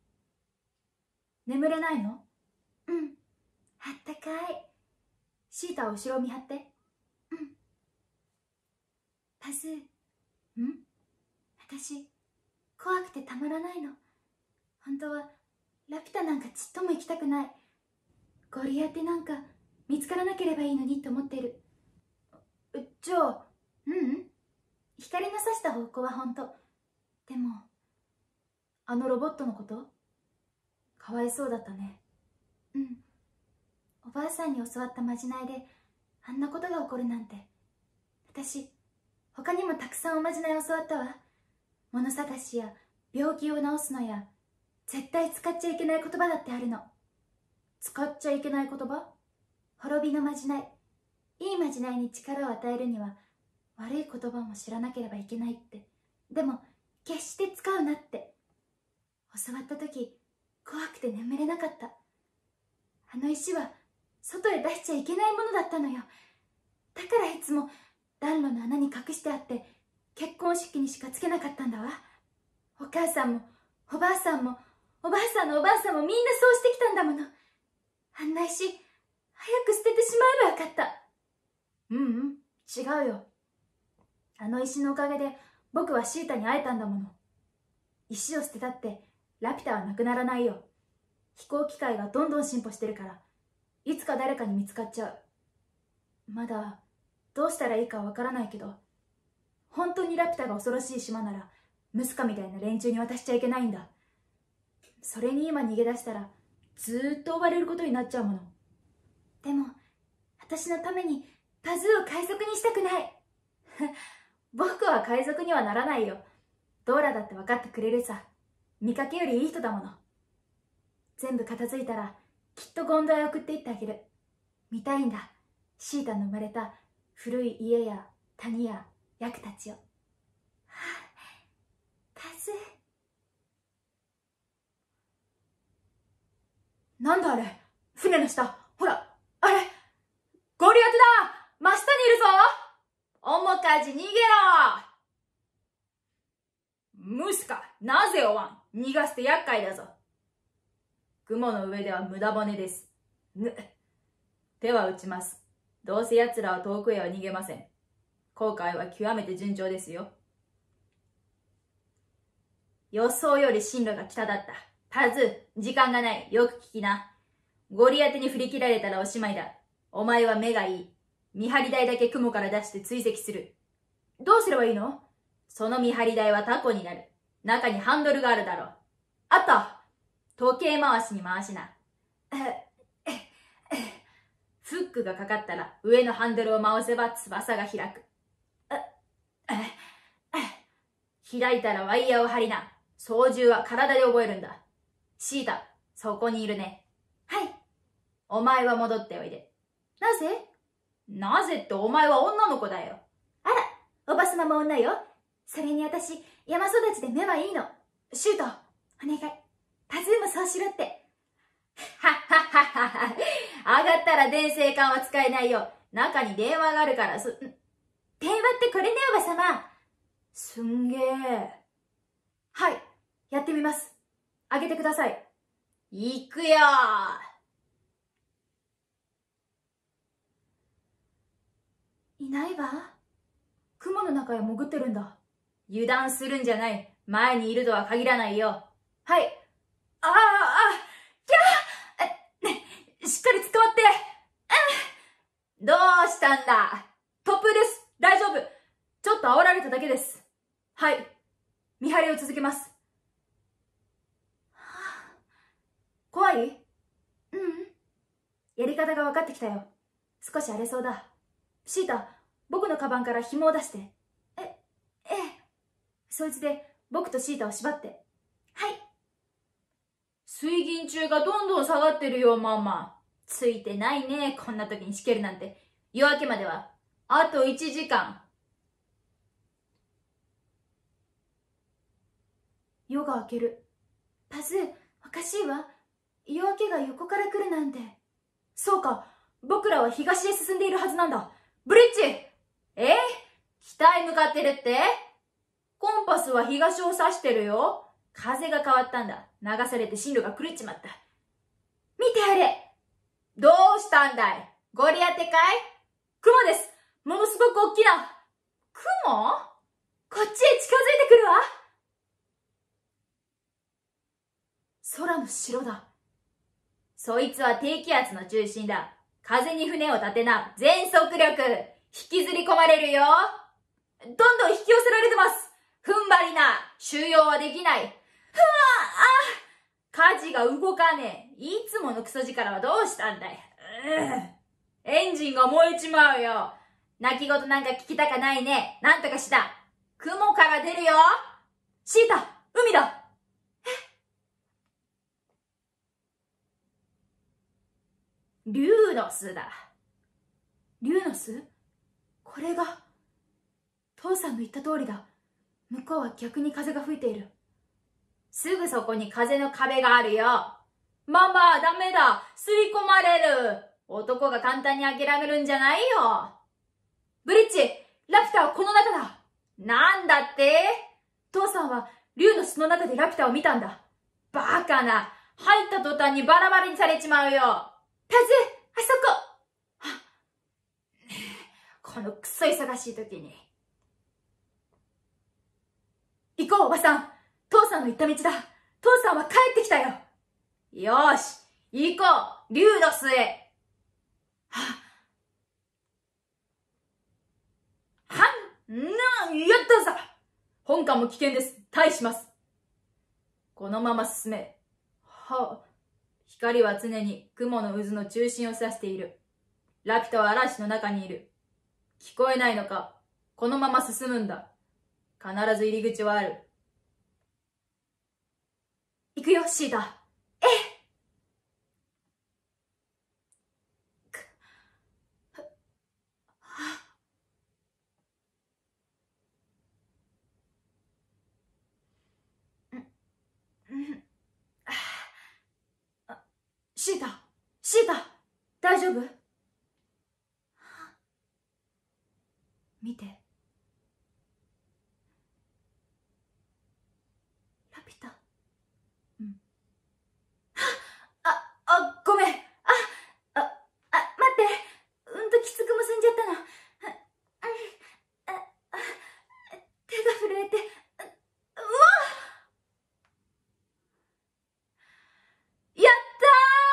眠れないの？ うん。あったかい。 シータを後ろを見張って。 うん。パズー。 ん？ 私、怖くてたまらないの。本当は、ラピュタなんかちっとも行きたくない。ゴリアテなんか見つからなければいいのにって思ってる。 じゃあ、 ううん。光の差した方向は本当。でも、 あのロボットのこと？かわいそうだったね。 うん。おばあさんに教わったまじないで、あんなことが起こるなんて。私、他にもたくさんおまじない教わったわ。物探しや病気を治すのや、絶対使っちゃいけない言葉だってあるの。 使っちゃいけない言葉？ 滅びのまじない。いいまじないに力を与えるには、悪い言葉も知らなければいけないって。でも、決して使うなって。教わった時、怖くて眠れなかった。あの石は、外へ出しちゃいけないものだったのよ。だからいつも暖炉の穴に隠してあって、結婚式にしかつけなかったんだわ。お母さんも、おばあさんも、おばあさんのおばあさんもみんなそうしてきたんだもの。あんな石、早く捨ててしまえばよかった。 ううん、違うよ。あの石のおかげで僕はシータに会えたんだもの。石を捨てたってラピュタはなくならないよ。飛行機械がどんどん進歩してるから、いつか誰かに見つかっちゃう。まだどうしたらいいかわからないけど、本当にラピュタが恐ろしい島ならムスカみたいな連中に渡しちゃいけないんだ。それに今逃げ出したらずーっと追われることになっちゃうもの。 でも私のためにパズーを海賊にしたくない。 僕は海賊にはならないよ。ドーラだって分かってくれるさ。見かけよりいい人だもの。全部片付いたらきっとゴンドへ送っていってあげる。見たいんだ、 シータの生まれた古い家や谷や役たちを。はあ、パズ。 なんだあれ、船の下、ほら、あれ、ゴリアテだ、真下にいるぞ。面かじ逃げろ。ムスか、なぜおわん、逃がすて厄介だぞ。雲の上では無駄骨です。ぬ、手は打ちます。どうせ奴らは遠くへは逃げません。航海は極めて順調ですよ。予想より進路が北だった。パズ、時間がない。よく聞きな。ゴリアテに振り切られたらおしまいだ。お前は目がいい。見張り台だけ雲から出して追跡する。どうすればいいの？その見張り台はタコになる。中にハンドルがあるだろう。あった。時計回しに回しな。フックがかかったら上のハンドルを回せば翼が開く。開いたらワイヤーを張りな。操縦は体で覚えるんだ。シータ、そこにいるね。 はい。 お前は戻っておいで。 なぜ？ なぜってお前は女の子だよ。 あら、おばさまも女よ。それに私、山育ちで目はいいの。シュート、お願い。パズーもそうしろって。 はっはっはっはっは。上がったら電線管は使えないよ。中に電話があるから、そ、 電話ってこれね、おばさま。 すんげえ。 はい、やってみます。あげてください。 行くよー。いないわ。雲の中へ潜ってるんだ。 油断するんじゃない。前にいるとは限らないよ。 はい。ああ、あ、キャー、ね、しっかり捕まって。 どうしたんだ？ 突風です。大丈夫。ちょっと煽られただけです。はい。見張りを続けます。怖い？うん。やり方が分かってきたよ。少し荒れそうだ。シータ、僕のカバンから紐を出して。え、ええ。そいつで僕とシータを縛って。はい。 水銀中がどんどん下がってるよ、ママ。ついてないね、こんな時にしけるなんて。夜明けまでは、あといちじかん。 夜が明ける。パズー、おかしいわ。夜明けが横から来るなんて。そうか、僕らは東へ進んでいるはずなんだ。 ブリッジ！え？北へ向かってるって？コンパスは東を指してるよ。風が変わったんだ。流されて進路が狂っちまった。 見てあれ！ どうしたんだい？ゴリアテかい？ 雲です！ものすごく大きな。 雲？ こっちへ近づいてくるわ。空の城だ。 そいつは低気圧の中心だ。風に船を立てな。全速力。引きずり込まれるよ。 どんどん引き寄せられてます。 踏ん張りな。収容はできない。ふわあ！舵が動かねえ。いつものクソ力はどうしたんだい。うエンジンが燃えちまうよ。泣き言なんか聞きたかないね。なんとかした。雲から出るよ。 シータ、海だ。 リューノスだ。 リューノス？これが。父さんの言った通りだ。向こうは逆に風が吹いている。 すぐそこに風の壁があるよ。ママ、ダメだ。吸い込まれる。男が簡単に諦めるんじゃないよ。 ブリッジ、ラピュタはこの中だ。 なんだって？ 父さんはリューノスの中でラピュタを見たんだ。 バカな。入った途端にバラバラにされちまうよ。 パズー、あそこ。 このクソ忙しい時に。 行こう、おばさん。父さんの言った道だ。父さんは帰ってきたよ。 よーし、行こう、リューノスへ。 はっ。はん、な、やったぞ。本艦も危険です。退します。このまま進め。はあ。光は常に雲の渦の中心を指している。ラピュタは嵐の中にいる。聞こえないのか？このまま進むんだ。必ず入り口はある。 行くよ、シータ。ええ。 シータ、シータ、大丈夫？見て。 ラピュタ。 うん。あ、あ、ごめん。あ、あ、あ、待って。うんときつく結んじゃったの。あ、あ、手が震えて。うわっ、やった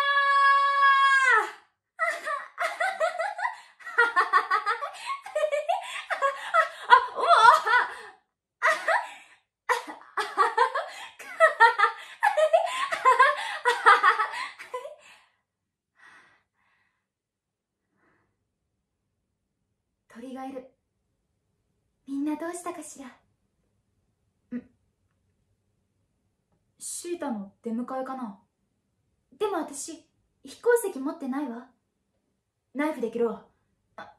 ーあ、うわ鳥がいる。みんなどうしたかしら。 ん、シータの出迎えかな。 でも私、飛行石持ってないわ。 ナイフで切ろう。あ、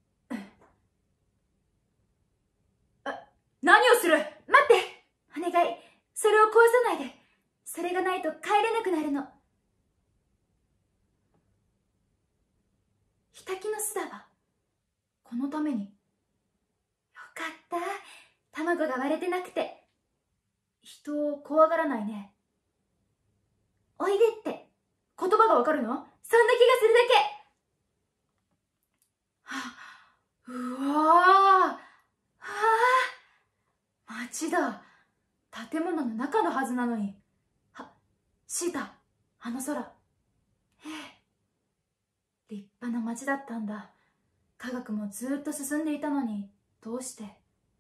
あ、何をする？ 待って、お願い。それを壊さないで。それがないと帰れなくなるの。ヒタキの巣だわ。 このために。 よかった。卵が割れてなくて。 人を怖がらないね。 おいでって。 言葉がわかるの？ そんな気がするだけ。 はあ、うわあ、 はあ、町だ。建物の中のはずなのに。は、シータ、あの空。 ええ。 立派な町だったんだ。科学もずっと進んでいたのに、どうして？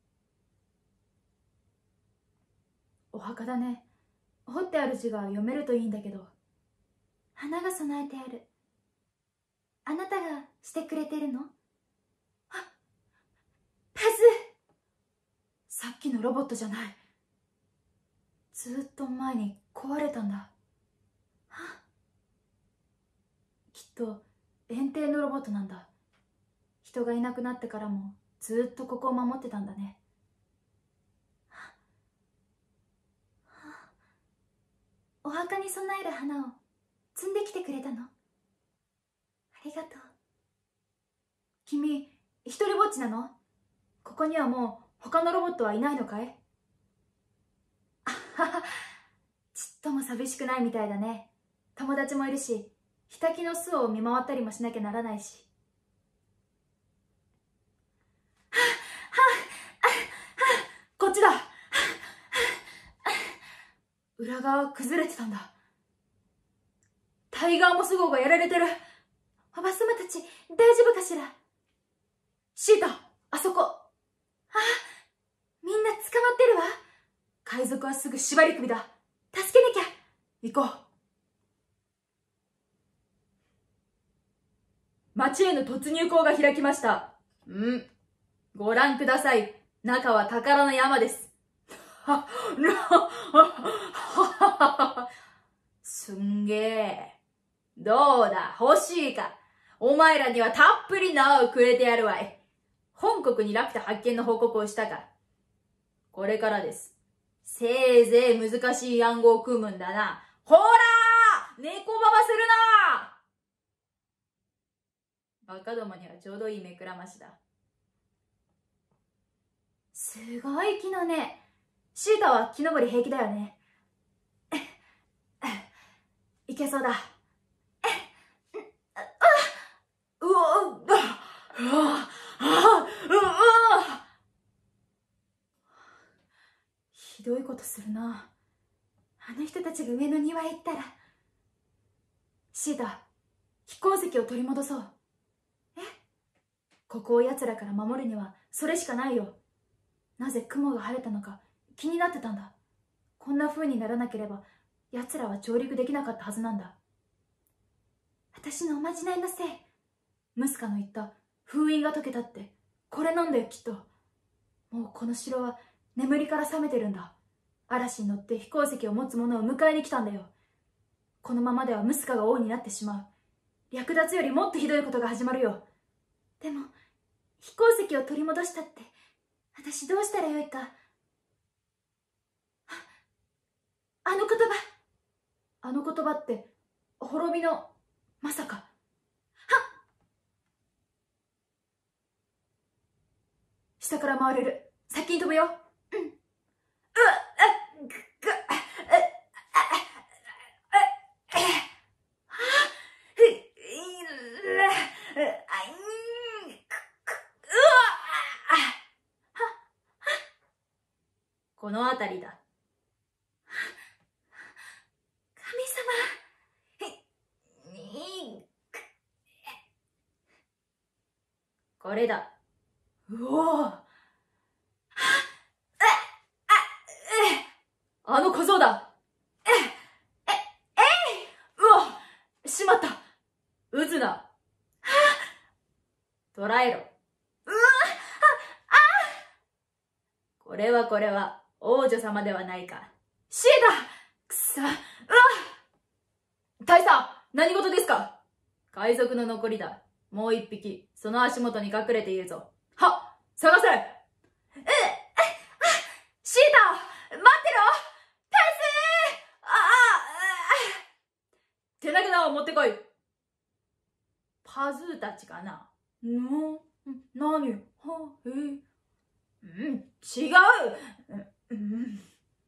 お墓だね。彫ってある字が読めるといいんだけど。 花が備えてある。あなたがしてくれてるの？あ、パズ。 さっきのロボットじゃない。ずっと前に壊れたんだ。 あ、 きっと園庭のロボットなんだ。人がいなくなってからもずっとここを守ってたんだね。 お墓に備える花を摘んできてくれたの？ありがとう。 君、一人ぼっちなの？ここにはもう他のロボットはいないのかい？あはは、ちっとも寂しくないみたいだね。友達もいるし、ヒタキの巣を見回ったりもしなきゃならないし。はっはっはっはっ、こっちだ。はっはっはっ、裏側崩れてたんだ。タイガーモス号がやられてる。 おばさまたち大丈夫かしら？ シータ、あそこ。 あ、みんな捕まってるわ。 海賊はすぐ縛り首だ。 助けなきゃ。 行こう。町への突入口が開きました。うん。ご覧ください。中は宝の山です。は、な、は、は、すんげえ。どうだ、欲しいか。お前らにはたっぷり縄をくれてやるわい。本国にラピュタ発見の報告をしたか。これからです。せいぜい難しい暗号を組むんだな。ほらー、猫ババするな。バカどもにはちょうどいい目くらましだ。 すごい木の根。 シータは木登り平気だよね。いけそうだ。うわ、うわ、うわ、うわ、ひどいことするな。 あの人たちが上の庭へ行ったら。 シータ、飛行石を取り戻そう。 え？ ここを奴らから守るにはそれしかないよ。なぜ雲が晴れたのか気になってたんだ。こんな風にならなければ奴らは上陸できなかったはずなんだ。 私のおまじないのせい。 ムスカの言った封印が解けたってこれなんだよきっと。もうこの城は眠りから覚めてるんだ。嵐に乗って飛行石を持つ者を迎えに来たんだよ。このままではムスカが王になってしまう。略奪よりもっとひどいことが始まるよ。 でも飛行石を取り戻したって私どうしたらよいか。あ、あの言葉。 あの言葉って滅びの、まさか。はっ。下から回れる。先に飛ぶよ。うん。うっ、あ、ぐ、ぐ、あ、あ、あ、あ、ふい、いら、あ、いん、く、く、うわ、あ、は、 この辺りだ。 神様。に、 これだ。 うおー。 あの小僧だ。 え、え、えい、うわ、しまった。 撃つな。捕らえろ。 うわ、 これはこれは王女様ではないか。 シエだ。くそ、うわ。 大佐、何事ですか？海賊の残りだ。もう一匹、その足元に隠れているぞ。はっ、探せ。 え、え、あ、シエだ。待ってろ。大勢。ああ、 手投げ縄を持ってこい。パズーたちかな。 の、何、は、え、 うん、違う。うん、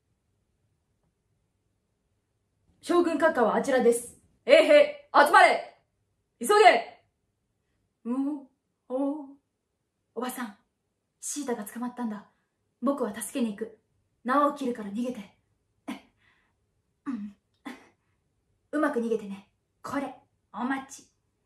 将軍閣下はあちらです。衛兵、集まれ。急げ。 うん、お、おばさん、シータが捕まったんだ。僕は助けに行く。縄を切るから逃げて。うん、うまく逃げてね。これ、お待ち。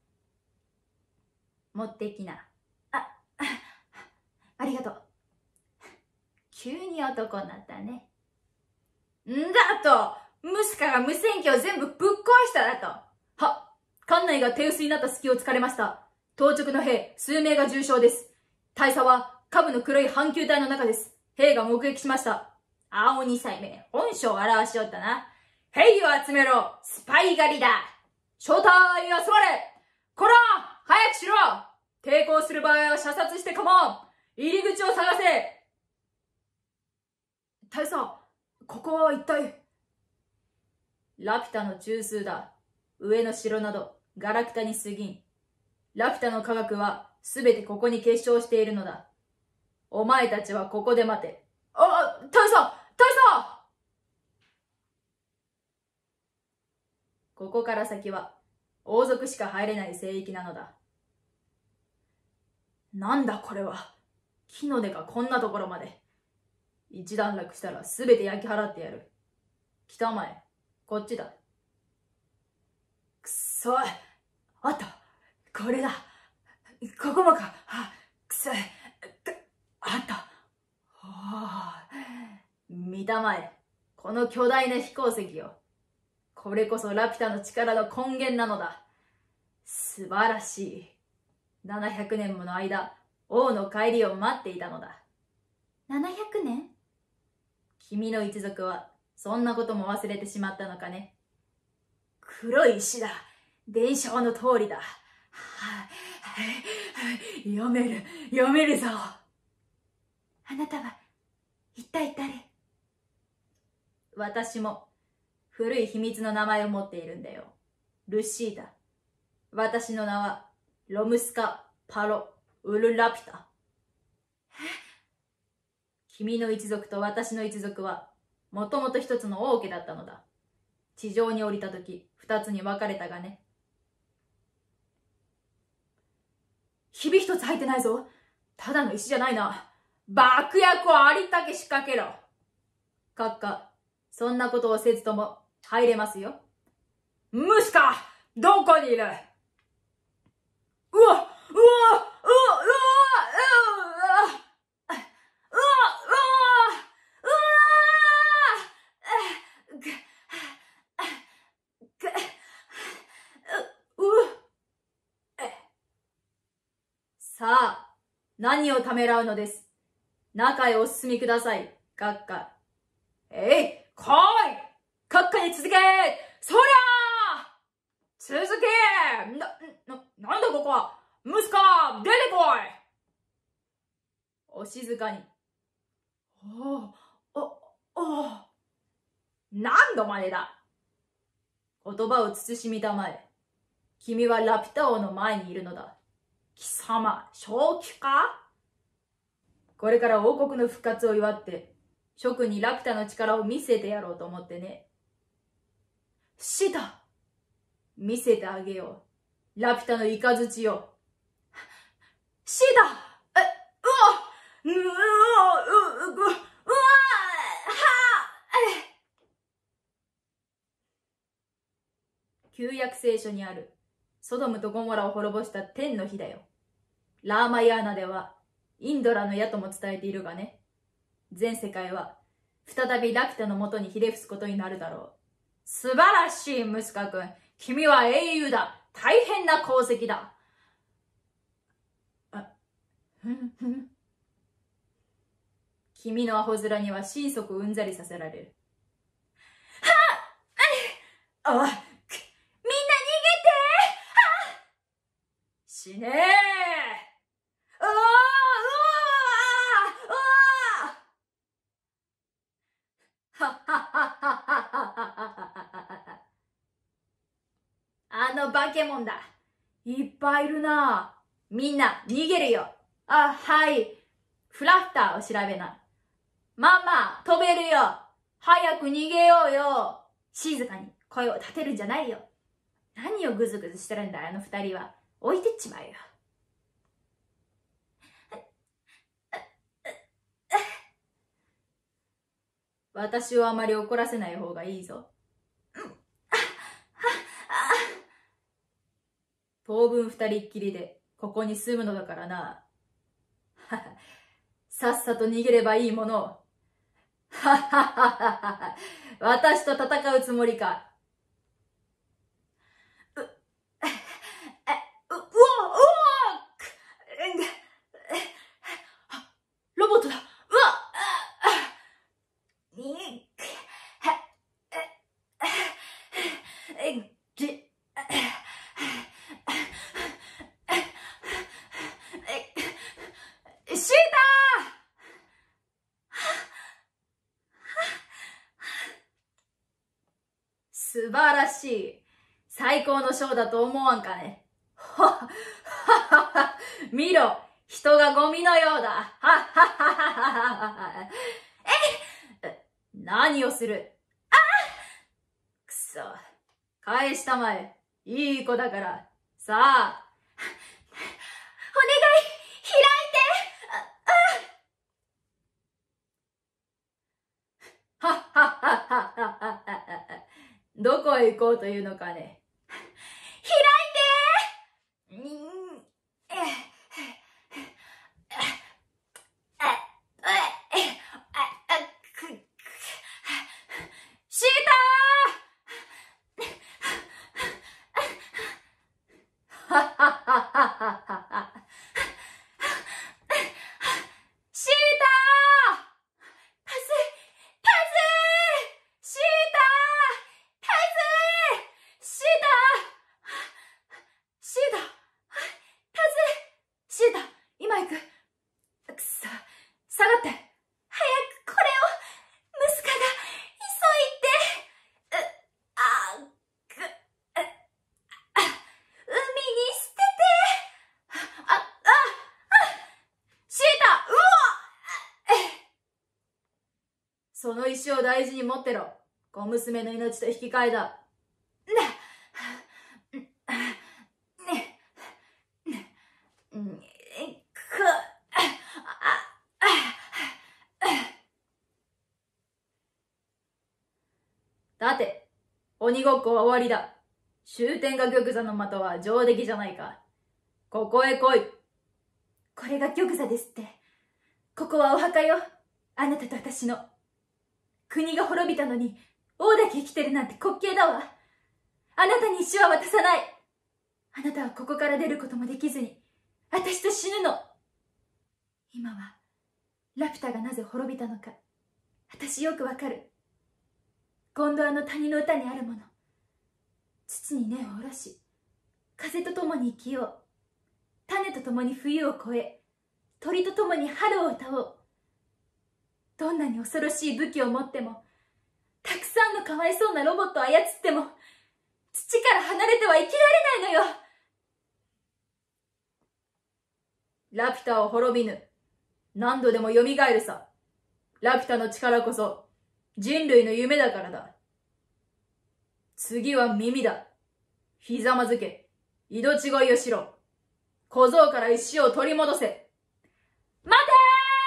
持ってきな。 あ、ありがとう。 急に男になったね。んだと、ムスカが無線機を全部ぶっ壊しただと。は、艦内が手薄になった隙を突かれました。当直の兵、数名が重傷です。大佐は、下部の黒い半球体の中です。兵が目撃しました。青二歳目、本性を表しよったな。兵を集めろ、スパイ狩りだ。正体集まれ。こら、早くしろ。抵抗する場合は射殺して構わん。入り口を探せ。 大佐、ここは一体。 ラピュタの中枢だ。上の城など、ガラクタに過ぎん。ラピュタの科学は、すべてここに結晶しているのだ。お前たちはここで待て。 あ、大佐、大佐。 ここから先は、王族しか入れない聖域なのだ。なんだこれは。木の根がこんなところまで。一段落したらすべて焼き払ってやる。北前、こっちだ。 くそい。あった。これだ。ここもか。は、くそい。あった。はあ。 見たまえ。この巨大な飛行石よ。これこそラピュタの力の根源なのだ。素晴らしい。ななひゃくねんもの間、王の帰りを待っていたのだ。 ななひゃくねん？ 君の一族は、そんなことも忘れてしまったのかね。 黒い石だ。伝承の通りだ。はあ、読める、読めるぞ。あなたは、一体誰？ 私も、古い秘密の名前を持っているんだよ。ルシータ。私の名は、ロムスカ・パロ・ウルラピュタ。君の一族と私の一族は、もともと一つの王家だったのだ。地上に降りたとき、二つに分かれたがね。 ひび一つ入ってないぞ。ただの石じゃないな。 爆薬をありったけ仕掛けろ。閣下、そんなことをせずとも入れますよ。 ムスカ、どこにいる？うわ、うわ、うわ、うわ、うわ、うわ、うわ、うわ、 さあ、何をためらうのです。中へお進みください、閣下。 えい、来い！閣下に続け！そりゃー！続け！な、な、なんだここは！ムスカ、出てこい！ お静かに。 おお、お、お何度までだ。 言葉を慎みたまえ。君はラピュタ王の前にいるのだ。貴様、正気か？これから王国の復活を祝って、諸君にラピュタの力を見せてやろうと思ってね。シータ！見せてあげよう。ラピュタの雷よ。シータ！え、うわ！うわ！うわ！うわ！うわ！は！旧約聖書にあるソドムとゴモラを滅ぼした天の火だよ。ラーマヤーナではインドラの矢とも伝えているがね。全世界は再びラピュタのもとにひれ伏すことになるだろう。素晴らしい、ムスカ君。君は英雄だ。大変な功績だ。あ、ふんふん。君のアホ面には心底うんざりさせられる。はっ！あ、みんな逃げて！はっ！死ねー！うわー！うわー！うわー！はっはっはっはっはっは。あの化け物だ。いっぱいいるな。みんな逃げるよ。あ、はい。フラフターを調べな。ママ、飛べるよ。早く逃げようよ。静かに声を立てるんじゃないよ。何をグズグズしてるんだ、あの二人は。置いてっちまえよ。私をあまり怒らせない方がいいぞ。当分二人っきりでここに住むのだからな。さっさと逃げればいいものを。私と戦うつもりか。う、う、うわ、うわ、ロボットだ。うわ、に、シータ素晴らしい。最高のショーだと思わんかね。見ろ、人がゴミのようだ。え何をする？あくそ。返したまえ。いい子だから。さあ。お願い、開いて。はっはっはっはっはっは。どこへ行こうというのかね。開いて。うん。シーター。ははははは。シーター。パス、パス。シーター。パス。シーター。シーター。パス。シーター。今行く。くそ。下がって。早くこれを。ムスカが急いで。う、あ、く、あ、あ、海に捨てて。あ、あ、あ、シーター。うわっ。その石を大事に持ってろ。小娘の命と引き換えだ。さて、鬼ごっこは終わりだ。終点が玉座の的は上出来じゃないか。ここへ来い。 これが玉座ですって。ここはお墓よ。あなたと私の。国が滅びたのに王だけ生きてるなんて滑稽だわ。あなたに石は渡さない。あなたはここから出ることもできずに私と死ぬの。今はラピュタがなぜ滅びたのか私よくわかる。ゴンドワの谷の歌にあるもの。土に根を下ろし、風と共に生きよう。種と共に冬を越え、鳥と共に春を歌おう。どんなに恐ろしい武器を持っても、たくさんのかわいそうなロボットを操っても、 土から離れては生きられないのよ。 ラピュタは滅びぬ。何度でも蘇るさ。ラピュタの力こそ人類の夢だからだ。次は耳だ。ひざまずけ。命乞いをしろ。小僧から石を取り戻せ。 待て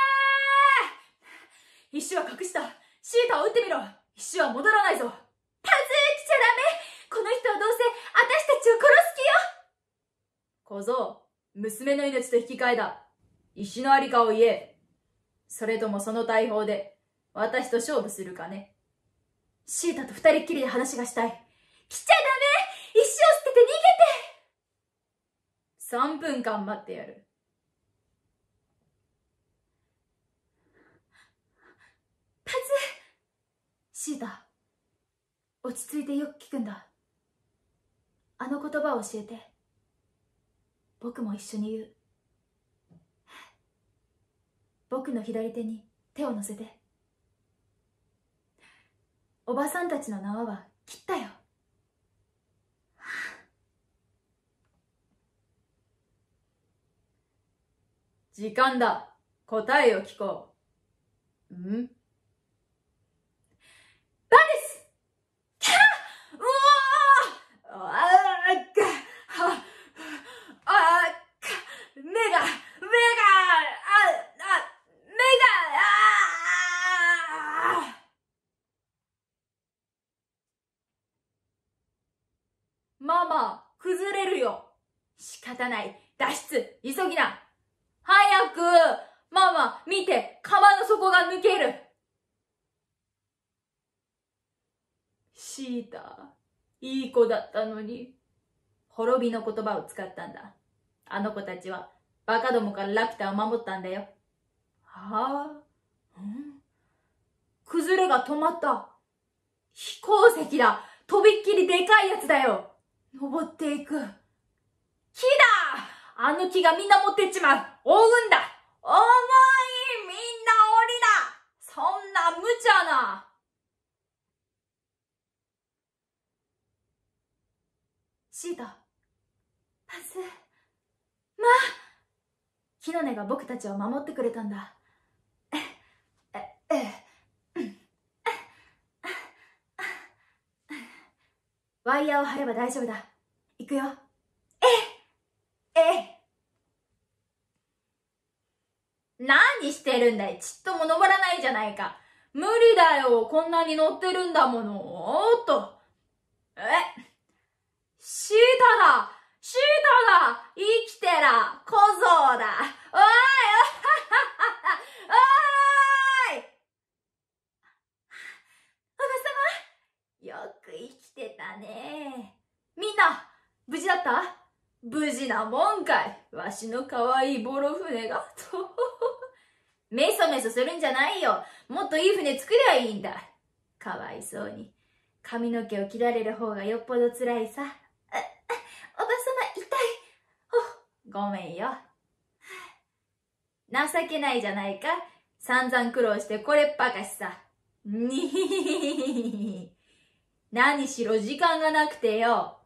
ー！石は隠した。シータを撃ってみろ。石は戻らないぞ。 パズー、来ちゃダメ。この人はどうせ私たちを殺す気よ。 小僧、娘の命と引き換えだ。石のありかを言え。それともその大砲で私と勝負するかね。 シータと二人っきりで話がしたい。来ちゃダメ。石を捨てて逃げて。 三分間待ってやる。 パズー。シータ、落ち着いてよく聞くんだ。あの言葉を教えて。僕も一緒に言う。僕の左手に手を乗せて。おばさんたちの縄は切ったよ。 時間だ。答えを聞こう。ん？ バネス！キャー！うおー！あーか！はあーか！目が！目が！あ、あ、目が！あー！ ママ、崩れるよ。 仕方ない。脱出！急ぎな！ 早く！ママ、見て！釜の底が抜ける！シータ、いい子だったのに。滅びの言葉を使ったんだ。あの子たちは、バカどもからラピュタを守ったんだよ。はあ、うん、崩れが止まった。飛行石だ。とびっきりでかいやつだよ。登っていく。木だ！あの木がみんな持ってっちまう。追うんだ。重い！みんな降りな！そんな無茶な。 シータ、パズー、まあ、木の根が僕たちを守ってくれたんだ。え、え、え、ワイヤーを張れば大丈夫だ。行くよ。え、え。 何してるんだい。ちっとも登らないじゃないか。無理だよ。こんなに乗ってるんだもの。おっと。え、シータだ。シータだ。生きてら。小僧だ。おい、おはははは。おーい。 おばさま。よく生きてたね。みんな、無事だった？ 無事なもんかい。わしのかわいいボロ船が。と。メソメソするんじゃないよ。もっといい船作りゃいいんだ。かわいそうに。髪の毛を切られる方がよっぽど辛いさ。 おばさま、痛い。 お、ごめんよ。情けないじゃないか。散々苦労してこれっぱかしさ。にひひひひひ。何しろ時間がなくてよ。